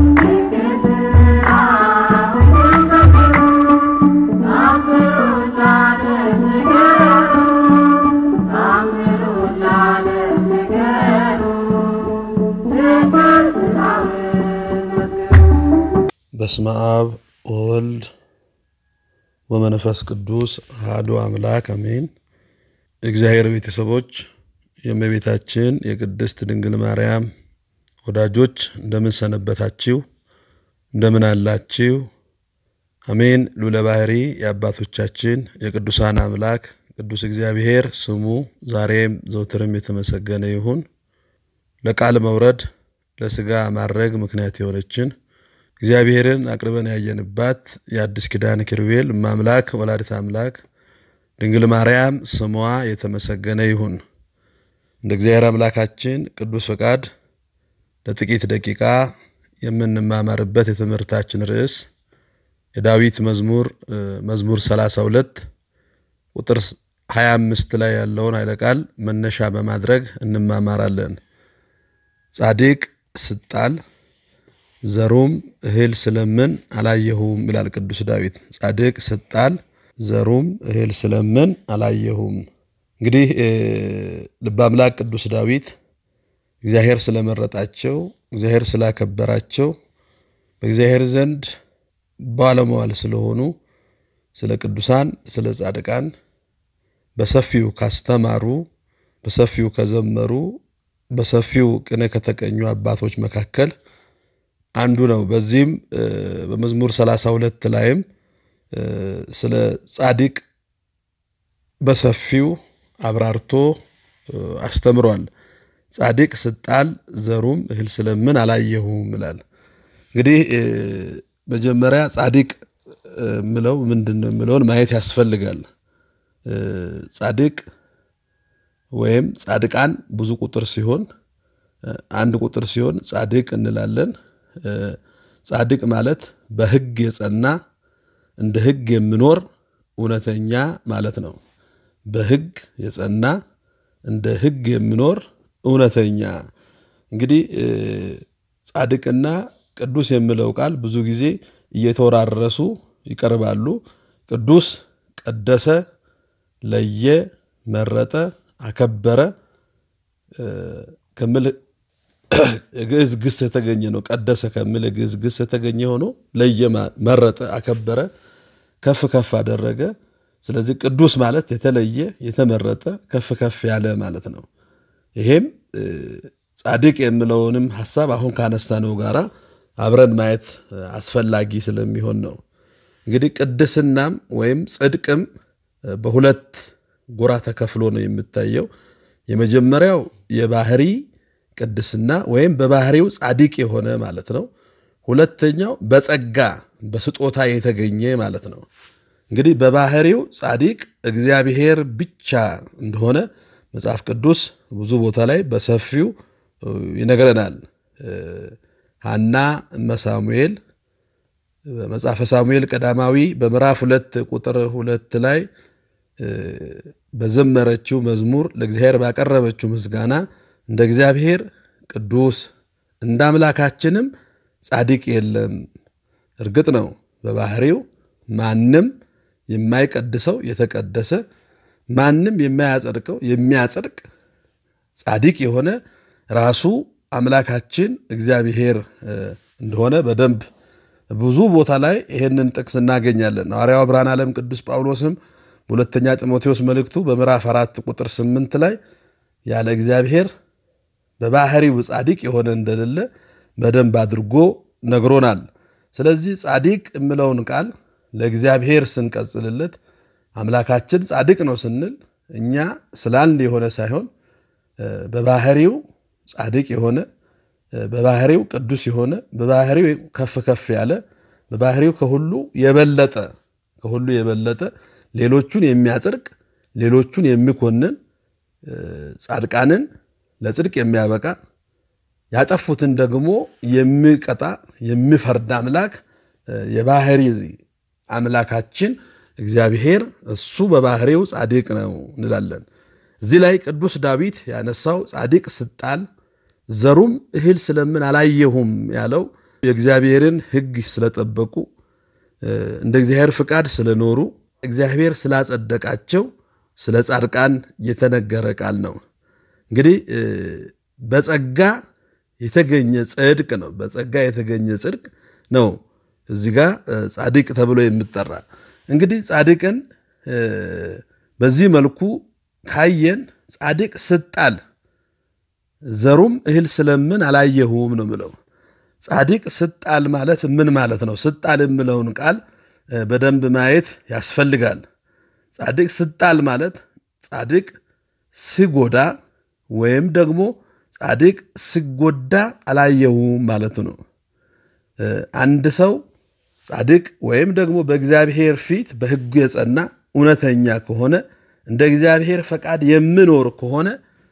Thank you. በስመ አብ ወወልድ ወመንፈስ ቅዱስ አሐዱ አምላክ አሜን። እግዚአብሔር ቤተሰቦች የእመቤታችን የቅድስት ድንግል ማርያም ወዳጆች እንደምን ሰነበታችሁ? እንደምን አላችሁ? አሜን። ሉለ ባህሪ የአባቶቻችን የቅዱሳን አምላክ ቅዱስ እግዚአብሔር ስሙ ዛሬም ዘውትርም የተመሰገነ ይሁን። ለቃል መውረድ ለሥጋ ማድረግ ምክንያት የሆነችን እግዚአብሔርን አቅርበን ያየንባት የአዲስ ኪዳን ኪሩቤል ማምላክ ወላዲተ አምላክ ድንግል ማርያም ስሟ የተመሰገነ ይሁን። እንደ እግዚአብሔር አምላካችን ቅዱስ ፈቃድ ለጥቂት ደቂቃ የምንማማርበት የትምህርታችን ርዕስ የዳዊት መዝሙር መዝሙር ሰላሳ ሁለት ቁጥር ሃያ አምስት ላይ ያለውን ኃይለ ቃል መነሻ በማድረግ እንማማራለን። ጻድቅ ስጣል ዘሩም እህል ስለምን አላየሁም ይላል ቅዱስ ዳዊት። ጻድቅ ስጣል ዘሩም እህል ስለምን አላየሁም። እንግዲህ ልበ አምላክ ቅዱስ ዳዊት እግዚአብሔር ስለመረጣቸው እግዚአብሔር ስላከበራቸው በእግዚአብሔር ዘንድ ባለሟል ስለሆኑ ስለ ቅዱሳን ስለ ጻድቃን በሰፊው ካስተማሩ በሰፊው ከዘመሩ በሰፊው ቅኔ ከተቀኙ አባቶች መካከል አንዱ ነው። በዚህም በመዝሙር ሰላሳ ሁለት ላይም ስለ ጻድቅ በሰፊው አብራርቶ አስተምሯል። ጻድቅ ስጣል ዘሩም እህል ስለምን አላየሁም ይላል። እንግዲህ መጀመሪያ ጻድቅ ምለው ምንድነው ምለውን ማየት ያስፈልጋል። ጻድቅ ወይም ጻድቃን ብዙ ቁጥር ሲሆን አንድ ቁጥር ሲሆን ጻድቅ እንላለን። ጻድቅ ማለት በሕግ የጸና እንደ ሕግ የሚኖር እውነተኛ ማለት ነው። በሕግ የጸና እንደ ሕግ የሚኖር እውነተኛ። እንግዲህ ጻድቅና ቅዱስ የሚለው ቃል ብዙ ጊዜ እየተወራረሱ ይቀርባሉ። ቅዱስ ቀደሰ፣ ለየ፣ መረጠ፣ አከበረ ከሚል ግዕዝ ግስ የተገኘ ነው። ቀደሰ ከሚል ግዕዝ ግስ የተገኘ ሆኖ ለየ፣ መረጠ፣ አከበረ፣ ከፍ ከፍ አደረገ። ስለዚህ ቅዱስ ማለት የተለየ የተመረጠ ከፍ ከፍ ያለ ማለት ነው። ይሄም ጻድቅ የሚለውንም ሐሳብ አሁን ካነሳነው ጋራ አብረን ማየት አስፈላጊ ስለሚሆን ነው። እንግዲህ ቅድስናም ወይም ጽድቅም በሁለት ጎራ ተከፍሎ ነው የሚታየው። የመጀመሪያው የባህሪ ቅድስና ወይም በባህሪው ጻድቅ የሆነ ማለት ነው። ሁለተኛው በጸጋ በስጦታ የተገኘ ማለት ነው። እንግዲህ በባህሪው ጻድቅ እግዚአብሔር ብቻ እንደሆነ መጽሐፍ ቅዱስ ብዙ ቦታ ላይ በሰፊው ይነግረናል። ሐና እመ ሳሙኤል በመጽሐፈ ሳሙኤል ቀዳማዊ በምዕራፍ ሁለት ቁጥር ሁለት ላይ በዘመረችው መዝሙር ለእግዚአብሔር ባቀረበችው ምስጋና እንደ እግዚአብሔር ቅዱስ እንደ አምላካችንም ጻድቅ የለም። እርግጥ ነው በባህሪው ማንም የማይቀድሰው የተቀደሰ ማንም የማያጸድቀው የሚያጸድቅ ጻድቅ የሆነ ራሱ አምላካችን እግዚአብሔር እንደሆነ በደንብ ብዙ ቦታ ላይ ይሄንን ጥቅስ እናገኛለን። ሐዋርያው ብርሃነ ዓለም ቅዱስ ጳውሎስም በሁለተኛ ጢሞቴዎስ መልእክቱ በምዕራፍ አራት ቁጥር ስምንት ላይ ያለ እግዚአብሔር በባህሪው ጻድቅ የሆነ እንደሌለ በደንብ አድርጎ ነግሮናል። ስለዚህ ጻድቅ የሚለውን ቃል ለእግዚአብሔር ስንቀጽልለት አምላካችን ጻድቅ ነው ስንል እኛ ስላልን የሆነ ሳይሆን በባህሪው ጻድቅ የሆነ በባህሪው ቅዱስ የሆነ በባህሪው ከፍ ከፍ ያለ በባህሪው ከሁሉ የበለጠ ከሁሉ የበለጠ ሌሎቹን የሚያጽድቅ ሌሎቹን የሚኮንን ጻድቃንን ለጽድቅ የሚያበቃ ያጠፉትን ደግሞ የሚቀጣ የሚፈርድ አምላክ የባህሪ አምላካችን እግዚአብሔር እሱ በባህሪው ጻድቅ ነው እንላለን። እዚህ ላይ ቅዱስ ዳዊት ያነሳው ጻድቅ ስጣል ዘሩም እህል ስለምን አላየሁም ያለው የእግዚአብሔርን ሕግ ስለጠበቁ እንደ እግዚአብሔር ፍቃድ ስለኖሩ እግዚአብሔር ስላጸደቃቸው ስለ ጻድቃን የተነገረ ቃል ነው። እንግዲህ በጸጋ የተገኘ ጽድቅ ነው። በጸጋ የተገኘ ጽድቅ ነው እዚህ ጋር ጻድቅ ተብሎ የሚጠራ እንግዲህ ጻድቅን በዚህ መልኩ ካየን ጻድቅ ስጣል ዘሩም እህል ስለምን አላየሁም ነው ምለው። ጻድቅ ስጣል ማለት ምን ማለት ነው? ስጣል የሚለውን ቃል በደንብ ማየት ያስፈልጋል። ጻድቅ ስጣል ማለት ጻድቅ ሲጎዳ ወይም ደግሞ ጻድቅ ሲጎዳ አላየሁም ማለት ነው። አንድ ሰው ጻድቅ ወይም ደግሞ በእግዚአብሔር ፊት በሕጉ የጸና እውነተኛ ከሆነ እንደ እግዚአብሔር ፈቃድ የሚኖር ከሆነ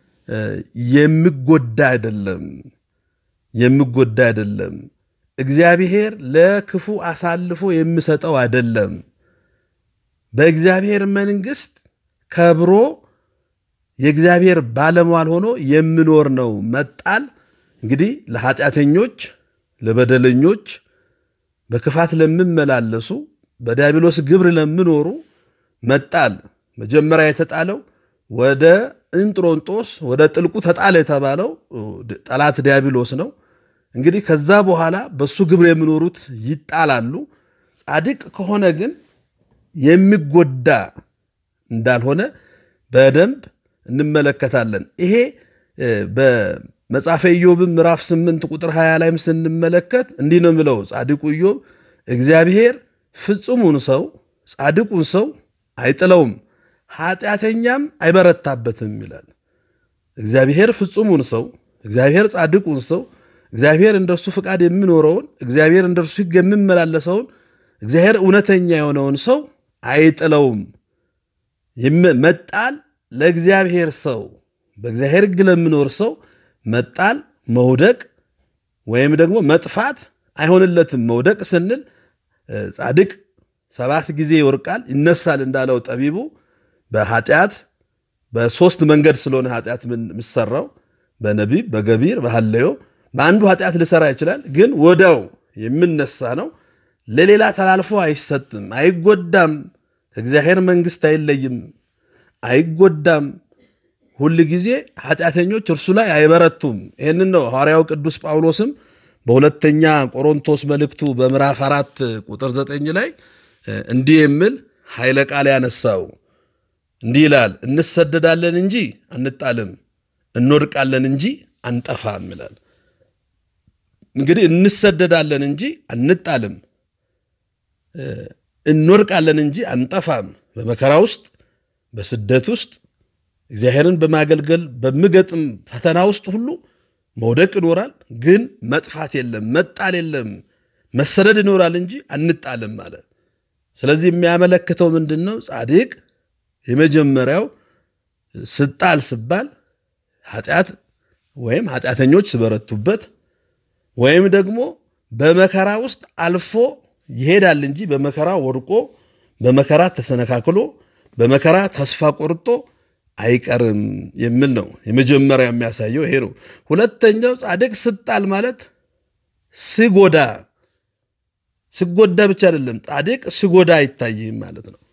የሚጎዳ አይደለም የሚጎዳ አይደለም። እግዚአብሔር ለክፉ አሳልፎ የሚሰጠው አይደለም። በእግዚአብሔር መንግስት ከብሮ የእግዚአብሔር ባለሟል ሆኖ የሚኖር ነው። መጣል እንግዲህ ለኃጢአተኞች ለበደለኞች በክፋት ለሚመላለሱ በዲያብሎስ ግብር ለሚኖሩ መጣል መጀመሪያ የተጣለው ወደ እንጥሮንጦስ ወደ ጥልቁ ተጣለ የተባለው ጠላት ዲያብሎስ ነው። እንግዲህ ከዛ በኋላ በሱ ግብር የሚኖሩት ይጣላሉ። ጻድቅ ከሆነ ግን የሚጎዳ እንዳልሆነ በደንብ እንመለከታለን። ይሄ በመጽሐፈ ኢዮብ ምዕራፍ ስምንት ቁጥር ሃያ ላይም ስንመለከት እንዲህ ነው የሚለው ጻድቁ ኢዮብ እግዚአብሔር ፍጹሙን ሰው ጻድቁን ሰው አይጥለውም ኃጢአተኛም አይበረታበትም ይላል። እግዚአብሔር ፍጹሙን ሰው እግዚአብሔር ጻድቁን ሰው እግዚአብሔር እንደርሱ ፍቃድ የሚኖረውን እግዚአብሔር እንደርሱ ሕግ የሚመላለሰውን እግዚአብሔር እውነተኛ የሆነውን ሰው አይጥለውም። መጣል ለእግዚአብሔር ሰው በእግዚአብሔር ሕግ ለሚኖር ሰው መጣል መውደቅ ወይም ደግሞ መጥፋት አይሆንለትም። መውደቅ ስንል ጻድቅ ሰባት ጊዜ ይወርቃል ይነሳል እንዳለው ጠቢቡ በኃጢአት በሶስት መንገድ ስለሆነ ኃጢአት ምሰራው በነቢብ በገቢር በሐለዮ በአንዱ ኃጢአት ሊሰራ ይችላል፣ ግን ወዳው የሚነሳ ነው። ለሌላ ተላልፎ አይሰጥም፣ አይጎዳም፣ ከእግዚአብሔር መንግስት አይለይም፣ አይጎዳም። ሁል ጊዜ ኃጢአተኞች እርሱ ላይ አይበረቱም። ይህንን ነው ሐዋርያው ቅዱስ ጳውሎስም በሁለተኛ ቆሮንቶስ መልእክቱ በምዕራፍ አራት ቁጥር ዘጠኝ ላይ እንዲህ የሚል ኃይለ ቃል ያነሳው። እንዲህ ይላል እንሰደዳለን እንጂ አንጣልም፣ እንወድቃለን እንጂ አንጠፋም ይላል። እንግዲህ እንሰደዳለን እንጂ አንጣልም፣ እንወድቃለን እንጂ አንጠፋም። በመከራ ውስጥ በስደት ውስጥ እግዚአብሔርን በማገልገል በሚገጥም ፈተና ውስጥ ሁሉ መውደቅ ይኖራል፣ ግን መጥፋት የለም፣ መጣል የለም፣ መሰደድ ይኖራል እንጂ አንጣልም ማለት። ስለዚህ የሚያመለክተው ምንድነው? ጻድቅ የመጀመሪያው ስጣል ሲባል ኃጢአት ወይም ኃጢአተኞች ሲበረቱበት ወይም ደግሞ በመከራ ውስጥ አልፎ ይሄዳል እንጂ በመከራ ወድቆ በመከራ ተሰነካክሎ በመከራ ተስፋ ቆርጦ አይቀርም የሚል ነው። የመጀመሪያው የሚያሳየው ይሄ ነው። ሁለተኛው ጻድቅ ስጣል ማለት ሲጎዳ ሲጎዳ ብቻ አይደለም፣ ጻድቅ ሲጎዳ አይታይም ማለት ነው።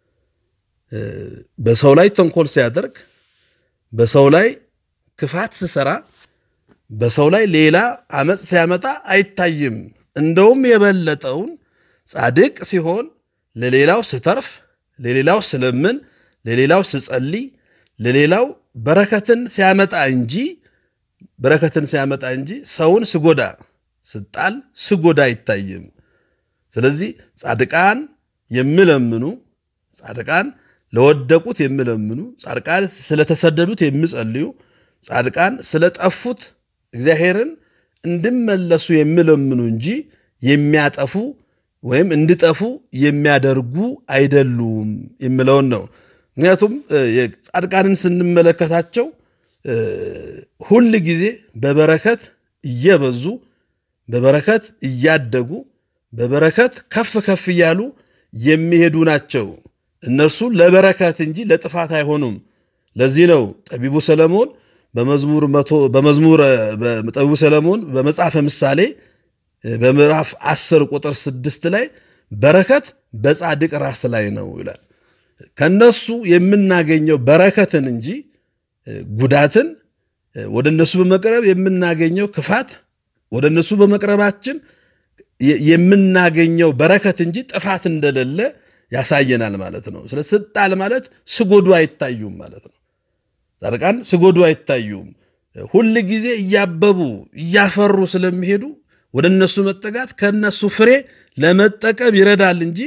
በሰው ላይ ተንኮል ሲያደርግ በሰው ላይ ክፋት ሲሰራ በሰው ላይ ሌላ አመጽ ሲያመጣ አይታይም። እንደውም የበለጠውን ጻድቅ ሲሆን ለሌላው ሲተርፍ ለሌላው ስለምን ለሌላው ሲጸልይ ለሌላው በረከትን ሲያመጣ እንጂ በረከትን ሲያመጣ እንጂ ሰውን ሲጎዳ ስጣል ሲጎዳ አይታይም። ስለዚህ ጻድቃን የሚለምኑ ጻድቃን ለወደቁት የሚለምኑ ጻድቃን ስለተሰደዱት የሚጸልዩ ጻድቃን ስለጠፉት እግዚአብሔርን እንዲመለሱ የሚለምኑ እንጂ የሚያጠፉ ወይም እንዲጠፉ የሚያደርጉ አይደሉም የሚለውን ነው። ምክንያቱም ጻድቃንን ስንመለከታቸው ሁል ጊዜ በበረከት እየበዙ በበረከት እያደጉ በበረከት ከፍ ከፍ እያሉ የሚሄዱ ናቸው። እነርሱ ለበረከት እንጂ ለጥፋት አይሆኑም። ለዚህ ነው ጠቢቡ ሰለሞን በመዝሙር መቶ በመዝሙር ጠቢቡ ሰለሞን በመጽሐፈ ምሳሌ በምዕራፍ አስር ቁጥር ስድስት ላይ በረከት በጻድቅ ራስ ላይ ነው ይላል። ከነሱ የምናገኘው በረከትን እንጂ ጉዳትን ወደ እነሱ በመቅረብ የምናገኘው ክፋት ወደ እነሱ በመቅረባችን የምናገኘው በረከት እንጂ ጥፋት እንደሌለ ያሳየናል ማለት ነው። ስለዚህ ስጣል ማለት ስጎዱ አይታዩም ማለት ነው። ጻድቃን ስጎዱ አይታዩም። ሁሉ ጊዜ እያበቡ እያፈሩ ስለሚሄዱ ወደነሱ መጠጋት ከነሱ ፍሬ ለመጠቀም ይረዳል እንጂ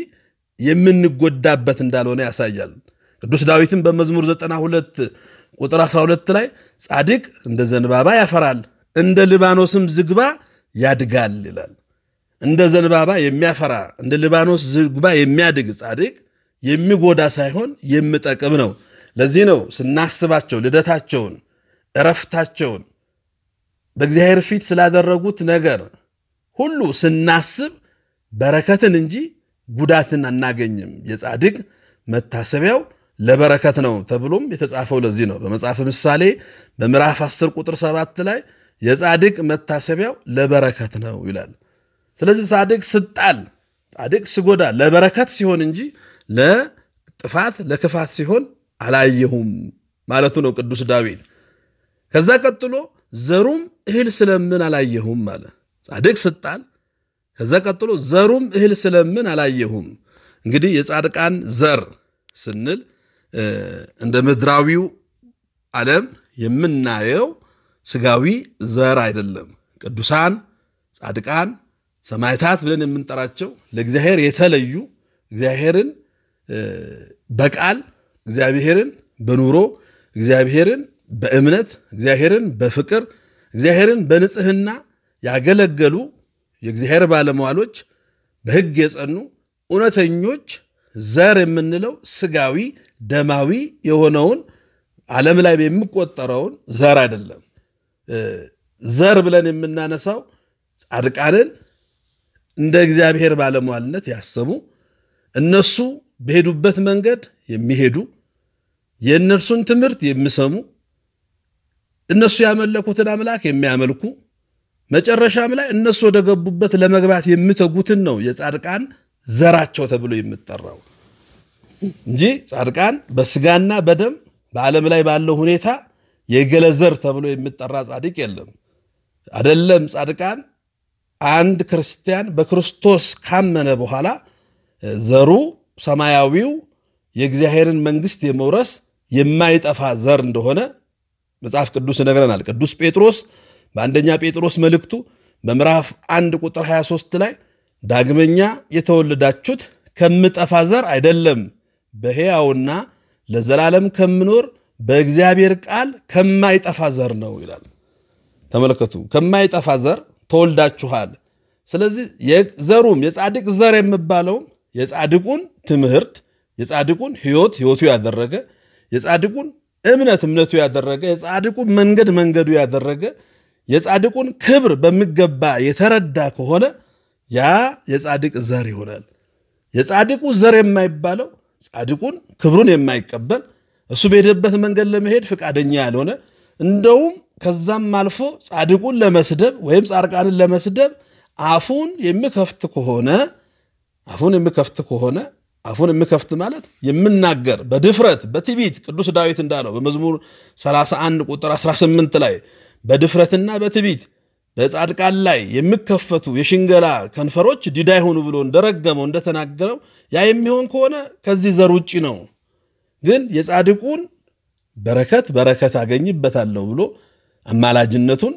የምንጎዳበት እንዳልሆነ ያሳያል። ቅዱስ ዳዊትም በመዝሙር ዘጠና ሁለት ቁጥር አስራ ሁለት ላይ ጻድቅ እንደ ዘንባባ ያፈራል እንደ ሊባኖስም ዝግባ ያድጋል ይላል። እንደ ዘንባባ የሚያፈራ እንደ ሊባኖስ ዝግባ የሚያድግ ጻድቅ የሚጎዳ ሳይሆን የሚጠቅም ነው። ለዚህ ነው ስናስባቸው ልደታቸውን እረፍታቸውን በእግዚአብሔር ፊት ስላደረጉት ነገር ሁሉ ስናስብ በረከትን እንጂ ጉዳትን አናገኝም። የጻድቅ መታሰቢያው ለበረከት ነው ተብሎም የተጻፈው ለዚህ ነው። በመጽሐፍ ምሳሌ በምዕራፍ አስር ቁጥር ሰባት ላይ የጻድቅ መታሰቢያው ለበረከት ነው ይላል። ስለዚህ ጻድቅ ስጣል ጻድቅ ስጎዳ ለበረከት ሲሆን እንጂ ለጥፋት ለክፋት ሲሆን አላየሁም ማለቱ ነው ቅዱስ ዳዊት። ከዛ ቀጥሎ ዘሩም እህል ስለምን አላየሁም ማለት ጻድቅ ስጣል ከዛ ቀጥሎ ዘሩም እህል ስለምን አላየሁም። እንግዲህ የጻድቃን ዘር ስንል እንደ ምድራዊው ዓለም የምናየው ስጋዊ ዘር አይደለም። ቅዱሳን ጻድቃን ሰማዕታት ብለን የምንጠራቸው ለእግዚአብሔር የተለዩ እግዚአብሔርን በቃል እግዚአብሔርን በኑሮ እግዚአብሔርን በእምነት እግዚአብሔርን በፍቅር እግዚአብሔርን በንጽህና ያገለገሉ የእግዚአብሔር ባለሟሎች በሕግ የጸኑ እውነተኞች ዘር የምንለው ስጋዊ ደማዊ የሆነውን ዓለም ላይ የሚቆጠረውን ዘር አይደለም። ዘር ብለን የምናነሳው ጻድቃንን እንደ እግዚአብሔር ባለሟልነት ያሰቡ እነሱ በሄዱበት መንገድ የሚሄዱ የእነርሱን ትምህርት የሚሰሙ እነሱ ያመለኩትን አምላክ የሚያመልኩ መጨረሻም ላይ እነሱ ወደ ገቡበት ለመግባት የሚተጉትን ነው የጻድቃን ዘራቸው ተብሎ የሚጠራው እንጂ ጻድቃን በስጋና በደም በዓለም ላይ ባለው ሁኔታ የገለዘር ተብሎ የሚጠራ ጻድቅ የለም። አይደለም ጻድቃን አንድ ክርስቲያን በክርስቶስ ካመነ በኋላ ዘሩ ሰማያዊው የእግዚአብሔርን መንግስት የመውረስ የማይጠፋ ዘር እንደሆነ መጽሐፍ ቅዱስ ይነግረናል። ቅዱስ ጴጥሮስ በአንደኛ ጴጥሮስ መልእክቱ በምዕራፍ አንድ ቁጥር ሃያ ሦስት ላይ ዳግመኛ የተወለዳችሁት ከምጠፋ ዘር አይደለም በሕያውና ለዘላለም ከምኖር በእግዚአብሔር ቃል ከማይጠፋ ዘር ነው ይላል። ተመልከቱ፣ ከማይጠፋ ዘር ተወልዳችኋል። ስለዚህ የዘሩም የጻድቅ ዘር የሚባለው የጻድቁን ትምህርት የጻድቁን ሕይወት ሕይወቱ ያደረገ የጻድቁን እምነት እምነቱ ያደረገ የጻድቁን መንገድ መንገዱ ያደረገ የጻድቁን ክብር በሚገባ የተረዳ ከሆነ ያ የጻድቅ ዘር ይሆናል። የጻድቁ ዘር የማይባለው ጻድቁን ክብሩን የማይቀበል እሱ በሄደበት መንገድ ለመሄድ ፍቃደኛ ያልሆነ እንደውም ከዛም አልፎ ጻድቁን ለመስደብ ወይም ጻድቃንን ለመስደብ አፉን የሚከፍት ከሆነ አፉን የሚከፍት ከሆነ አፉን የሚከፍት ማለት የምናገር በድፍረት በትዕቢት ቅዱስ ዳዊት እንዳለው በመዝሙር ሰላሳ አንድ ቁጥር አስራ ስምንት ላይ በድፍረትና በትዕቢት በጻድቃን ላይ የሚከፈቱ የሽንገላ ከንፈሮች ዲዳ ይሁኑ ብሎ እንደረገመው እንደተናገረው ያ የሚሆን ከሆነ ከዚህ ዘር ውጪ ነው። ግን የጻድቁን በረከት በረከት አገኝበታለሁ ብሎ አማላጅነቱን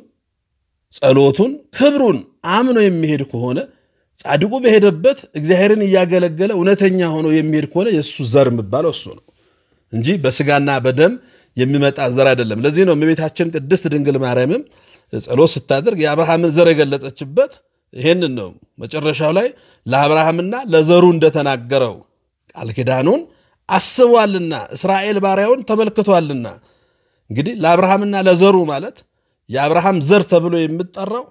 ጸሎቱን ክብሩን አምኖ የሚሄድ ከሆነ ጻድቁ በሄደበት እግዚአብሔርን እያገለገለ እውነተኛ ሆኖ የሚሄድ ከሆነ የሱ ዘር የሚባለው እሱ ነው እንጂ በስጋና በደም የሚመጣ ዘር አይደለም። ለዚህ ነው እመቤታችን ቅድስት ድንግል ማርያምም ጸሎት ስታደርግ የአብርሃምን ዘር የገለጸችበት ይሄንን ነው። መጨረሻው ላይ ለአብርሃምና ለዘሩ እንደተናገረው ቃል ኪዳኑን አስቧልና እስራኤል ባሪያውን ተመልክቷልና። እንግዲህ ለአብርሃምና ለዘሩ ማለት የአብርሃም ዘር ተብሎ የሚጠራው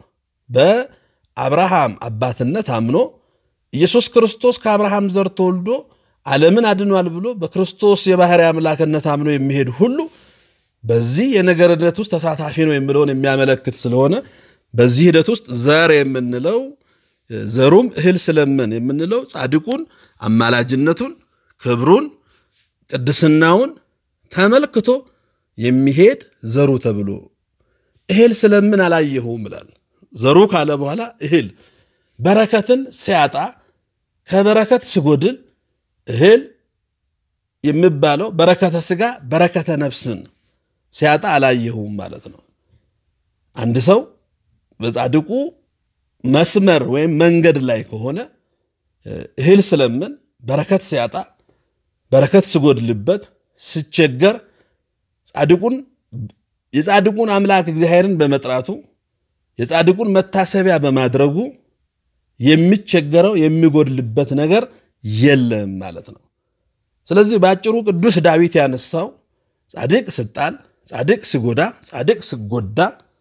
በአብርሃም አባትነት አምኖ ኢየሱስ ክርስቶስ ከአብርሃም ዘር ተወልዶ ዓለምን አድኗል ብሎ በክርስቶስ የባህሪ አምላክነት አምኖ የሚሄድ ሁሉ በዚህ የነገርነት ውስጥ ተሳታፊ ነው የሚለውን የሚያመለክት ስለሆነ በዚህ ሂደት ውስጥ ዘር የምንለው ዘሩም እህል ስለምን የምንለው ጻድቁን አማላጅነቱን ክብሩን ቅድስናውን ተመልክቶ የሚሄድ ዘሩ ተብሎ እህል ስለምን አላየሁም ይላል። ዘሩ ካለ በኋላ እህል በረከትን ሲያጣ ከበረከት ሲጎድል እህል የሚባለው በረከተ ስጋ በረከተ ነፍስን ሲያጣ አላየሁም ማለት ነው። አንድ ሰው በጻድቁ መስመር ወይም መንገድ ላይ ከሆነ እህል ስለምን በረከት ሲያጣ በረከት ሲጎድልበት ሲቸገር ጻድቁን የጻድቁን አምላክ እግዚአብሔርን በመጥራቱ የጻድቁን መታሰቢያ በማድረጉ የሚቸገረው የሚጎድልበት ነገር የለም ማለት ነው። ስለዚህ ባጭሩ ቅዱስ ዳዊት ያነሳው ጻድቅ ሲጣል ጻድቅ ሲጎዳ ጻድቅ ሲጎዳ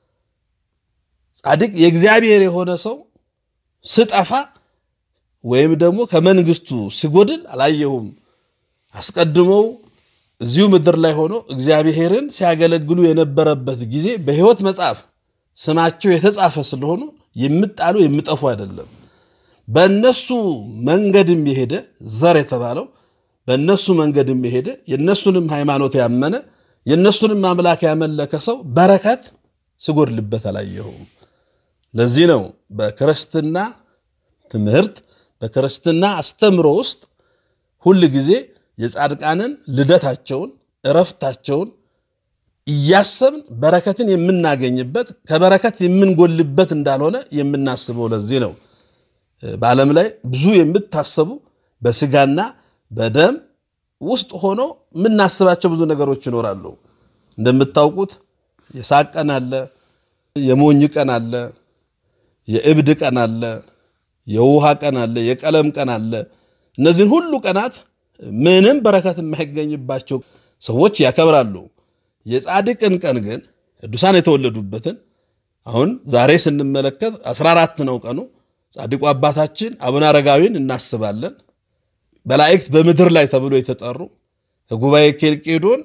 ጻድቅ የእግዚአብሔር የሆነ ሰው ሲጠፋ ወይም ደግሞ ከመንግስቱ ሲጎድል አላየሁም። አስቀድመው እዚሁ ምድር ላይ ሆኖ እግዚአብሔርን ሲያገለግሉ የነበረበት ጊዜ በሕይወት መጽሐፍ ስማቸው የተጻፈ ስለሆነ የሚጣሉ የሚጠፉ አይደለም። በእነሱ መንገድም የሄደ ዘር የተባለው በእነሱ መንገድም የሄደ የእነሱንም ሃይማኖት ያመነ የእነሱንም አምላክ ያመለከ ሰው በረከት ሲጎድልበት አላየሁም። ለዚህ ነው በክርስትና ትምህርት በክርስትና አስተምሮ ውስጥ ሁሉ ጊዜ የጻድቃንን ልደታቸውን እረፍታቸውን እያሰብን በረከትን የምናገኝበት ከበረከት የምንጎልበት እንዳልሆነ የምናስበው ለዚህ ነው። በዓለም ላይ ብዙ የምታሰቡ በስጋና በደም ውስጥ ሆኖ የምናስባቸው ብዙ ነገሮች ይኖራሉ። እንደምታውቁት የሳቅ ቀን አለ፣ የሞኝ ቀን አለ፣ የእብድ ቀን አለ፣ የውሃ ቀን አለ፣ የቀለም ቀን አለ። እነዚህን ሁሉ ቀናት ምንም በረከት የማይገኝባቸው ሰዎች ያከብራሉ። የጻድቅን ቀን ግን ቅዱሳን የተወለዱበትን አሁን ዛሬ ስንመለከት አስራ አራት ነው ቀኑ። ጻድቁ አባታችን አቡነ አረጋዊን እናስባለን። መላእክት በምድር ላይ ተብሎ የተጠሩ ከጉባኤ ኬልቄዶን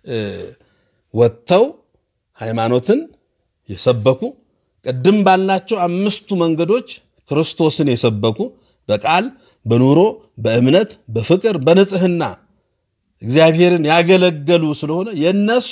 ወጥተው ሃይማኖትን የሰበኩ ቀደም ባልናቸው አምስቱ መንገዶች ክርስቶስን የሰበኩ በቃል በኑሮ በእምነት በፍቅር በንጽህና እግዚአብሔርን ያገለገሉ ስለሆነ የነሱ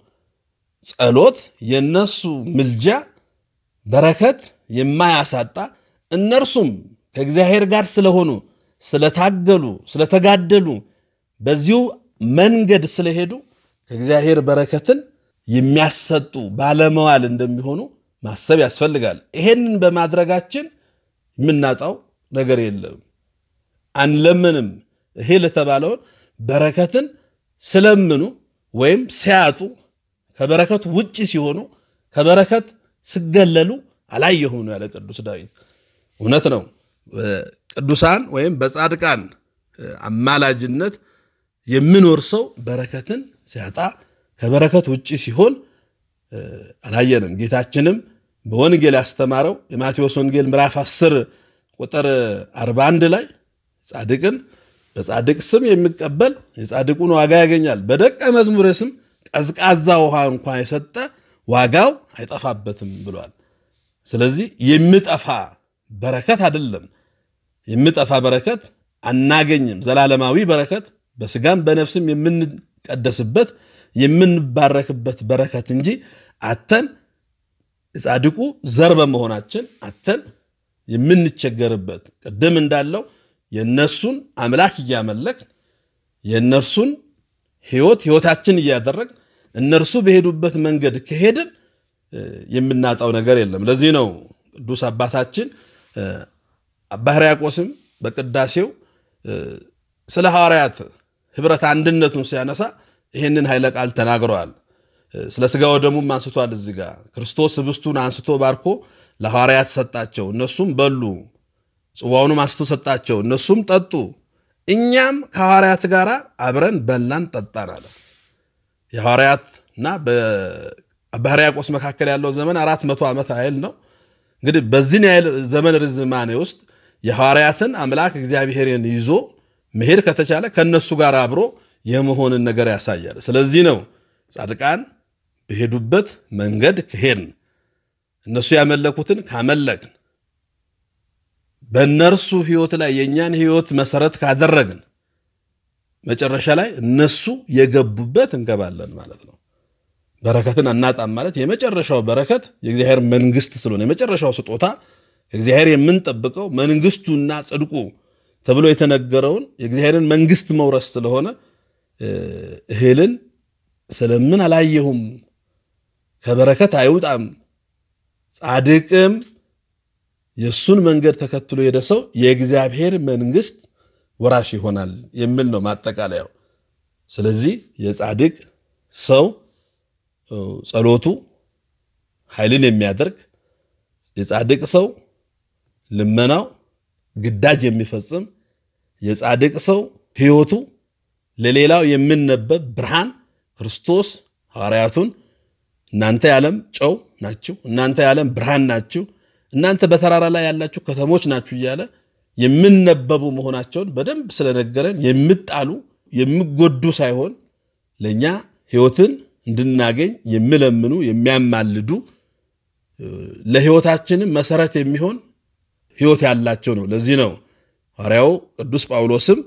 ጸሎት የነሱ ምልጃ በረከት የማያሳጣ እነርሱም ከእግዚአብሔር ጋር ስለሆኑ ስለታገሉ ስለተጋደሉ በዚሁ መንገድ ስለሄዱ ከእግዚአብሔር በረከትን የሚያሰጡ ባለመዋል እንደሚሆኑ ማሰብ ያስፈልጋል። ይሄንን በማድረጋችን የምናጣው ነገር የለም። አንለምንም። ይሄ ለተባለውን በረከትን ስለምኑ ወይም ሲያጡ ከበረከት ውጪ ሲሆኑ ከበረከት ሲገለሉ አላየሁም ነው ያለ ቅዱስ ዳዊት። እውነት ነው። ቅዱሳን ወይም በጻድቃን አማላጅነት የሚኖር ሰው በረከትን ሲያጣ ከበረከት ውጪ ሲሆን አላየንም። ጌታችንም በወንጌል ያስተማረው የማቴዎስ ወንጌል ምዕራፍ አስር ቁጥር አርባ አንድ ላይ ጻድቅን በጻድቅ ስም የሚቀበል የጻድቁን ዋጋ ያገኛል፣ በደቀ መዝሙር ስም ቀዝቃዛ ውሃ እንኳን የሰጠ ዋጋው አይጠፋበትም ብሏል። ስለዚህ የሚጠፋ በረከት አይደለም። የሚጠፋ በረከት አናገኝም። ዘላለማዊ በረከት በስጋም በነፍስም የምንቀደስበት የምንባረክበት በረከት እንጂ አተን የጻድቁ ዘር በመሆናችን አተን የምንቸገርበት ቀደም እንዳለው የነሱን አምላክ እያመለክ የነርሱን ሕይወት ሕይወታችን እያደረግ እነርሱ በሄዱበት መንገድ ከሄድን የምናጣው ነገር የለም። ለዚህ ነው ቅዱስ አባታችን አባ ሕርያቆስም በቅዳሴው ስለ ሐዋርያት ህብረት አንድነቱን ሲያነሳ ይሄንን ኃይለ ቃል ተናግረዋል። ስለ ስጋው ደሙም አንስቷል። እዚህ ጋር ክርስቶስ ህብስቱን አንስቶ ባርኮ ለሐዋርያት ሰጣቸው፣ እነሱም በሉ። ጽዋውንም አንስቶ ሰጣቸው፣ እነሱም ጠጡ። እኛም ከሐዋርያት ጋር አብረን በላን ጠጣን አለ። የሐዋርያትና በአባ ሕርያቆስ መካከል ያለው ዘመን አራት መቶ ዓመት ኃይል ነው። እንግዲህ በዚህ ዘመን ርዝማኔ ውስጥ የሐዋርያትን አምላክ እግዚአብሔርን ይዞ መሄድ ከተቻለ ከነሱ ጋር አብሮ የመሆንን ነገር ያሳያል። ስለዚህ ነው ጻድቃን በሄዱበት መንገድ ከሄድን እነሱ ያመለኩትን ካመለክን በእነርሱ ሕይወት ላይ የኛን ሕይወት መሰረት ካደረግን መጨረሻ ላይ እነሱ የገቡበት እንገባለን ማለት ነው። በረከትን አናጣም ማለት የመጨረሻው በረከት የእግዚአብሔር መንግስት ስለሆነ የመጨረሻው ስጦታ እግዚአብሔር የምንጠብቀው መንግስቱና ጽድቁ ተብሎ የተነገረውን የእግዚአብሔርን መንግስት መውረስ ስለሆነ እህልን ስለምን አላየሁም ከበረከት አይውጣም ጻድቅም የሱን መንገድ ተከትሎ የደሰው የእግዚአብሔር መንግስት ወራሽ ይሆናል የሚል ነው ማጠቃለያው። ስለዚህ የጻድቅ ሰው ጸሎቱ ኃይልን የሚያደርግ የጻድቅ ሰው ልመናው ግዳጅ የሚፈጽም የጻድቅ ሰው ህይወቱ ለሌላው የሚነበብ ብርሃን ክርስቶስ ሐዋርያቱን እናንተ የዓለም ጨው ናችሁ እናንተ የዓለም ብርሃን ናችሁ እናንተ በተራራ ላይ ያላችሁ ከተሞች ናችሁ እያለ የሚነበቡ መሆናቸውን በደንብ ስለነገረን የሚጣሉ የሚጎዱ ሳይሆን ለኛ ህይወትን እንድናገኝ የሚለምኑ የሚያማልዱ ለህይወታችን መሰረት የሚሆን ህይወት ያላቸው ነው። ለዚህ ነው ሐዋርያው ቅዱስ ጳውሎስም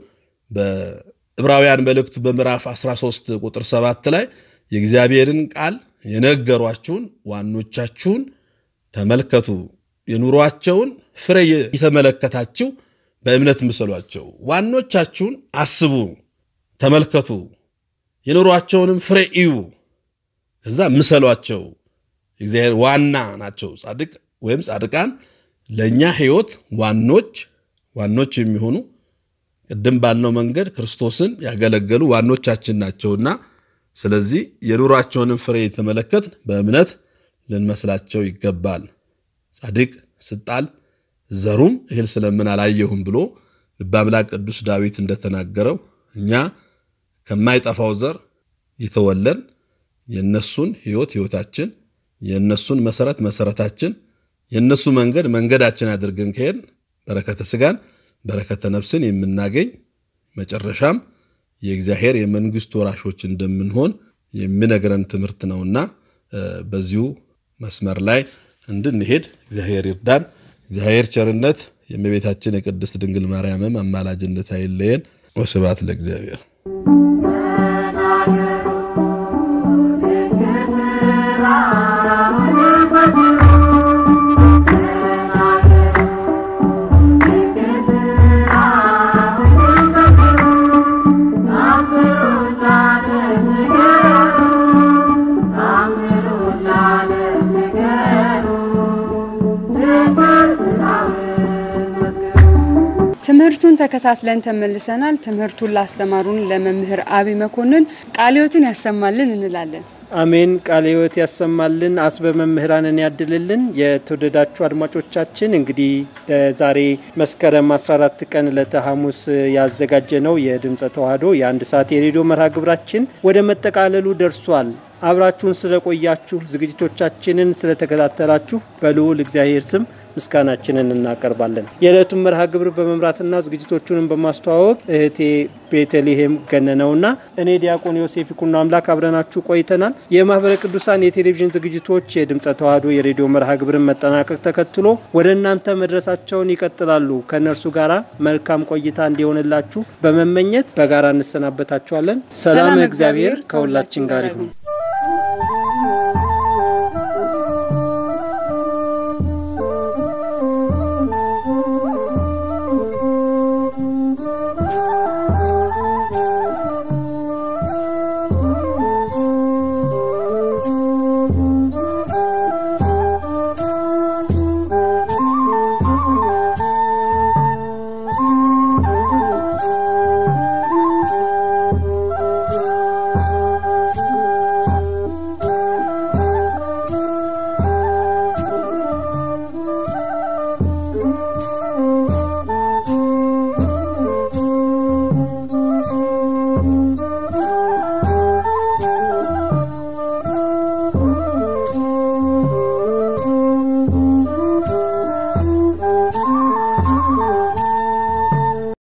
በዕብራውያን መልእክቱ በምዕራፍ አስራ ሶስት ቁጥር ሰባት ላይ የእግዚአብሔርን ቃል የነገሯችሁን ዋኖቻችሁን ተመልከቱ የኑሯቸውን ፍሬ የተመለከታችሁ በእምነት ምሰሏቸው ዋኖቻችሁን አስቡ ተመልከቱ የኑሯቸውንም ፍሬ እዩ ከዛ ምሰሏቸው እግዚአብሔር ዋና ናቸው ጻድቅ ወይም ጻድቃን ለኛ ህይወት ዋኖች ዋኖች የሚሆኑ ቀደም ባልነው መንገድ ክርስቶስን ያገለገሉ ዋኖቻችን ናቸውና ስለዚህ የኑሯቸውንም ፍሬ የተመለከት በእምነት ልንመስላቸው ይገባል። ጻድቅ ስጣል ዘሩም እህል ስለምን አላየሁም ብሎ ልበ አምላክ ቅዱስ ዳዊት እንደተናገረው እኛ ከማይጠፋው ዘር የተወለን የነሱን ህይወት ህይወታችን የነሱን መሰረት መሰረታችን የነሱ መንገድ መንገዳችን አድርገን ከሄድን በረከተ ስጋን በረከተ ነፍስን የምናገኝ መጨረሻም የእግዚአብሔር የመንግስት ወራሾች እንደምንሆን የሚነግረን ትምህርት ነውና በዚሁ መስመር ላይ እንድንሄድ እግዚአብሔር ይርዳን። እግዚአብሔር ቸርነት የእመቤታችን የቅድስት ድንግል ማርያም አማላጅነት አይለየን። ወስብሐት ለእግዚአብሔር። ትምህርቱን ተከታትለን ተመልሰናል። ትምህርቱን ላስተማሩን ለመምህር አቢ መኮንን ቃለ ሕይወትን ያሰማልን እንላለን። አሜን። ቃለ ሕይወት ያሰማልን አስበ መምህራንን ያድልልን። የተወደዳችሁ አድማጮቻችን እንግዲህ ዛሬ መስከረም አስራ አራት ቀን ለተሐሙስ ያዘጋጀነው የድምጸ ተዋህዶ የአንድ ሰዓት የሬዲዮ መርሃ ግብራችን ወደ መጠቃለሉ ደርሷል። አብራችሁን ስለቆያችሁ ዝግጅቶቻችንን ስለተከታተላችሁ በልዑል እግዚአብሔር ስም ምስጋናችንን እናቀርባለን። የዕለቱን መርሃ ግብር በመምራትና ዝግጅቶቹን በማስተዋወቅ እህቴ ቤተልሔም ገነነውና እኔ ዲያቆን ዮሴፍ ይኩኖ አምላክ አብረናችሁ ቆይተናል። የማህበረ ቅዱሳን የቴሌቪዥን ዝግጅቶች የድምጸ ተዋህዶ የሬዲዮ መርሃ ግብርን መጠናቀቅ ተከትሎ ወደ እናንተ መድረሳቸውን ይቀጥላሉ። ከነርሱ ጋራ መልካም ቆይታ እንዲሆንላችሁ በመመኘት በጋራ እንሰናበታችኋለን። ሰላም እግዚአብሔር ከሁላችን ጋር ይሁን።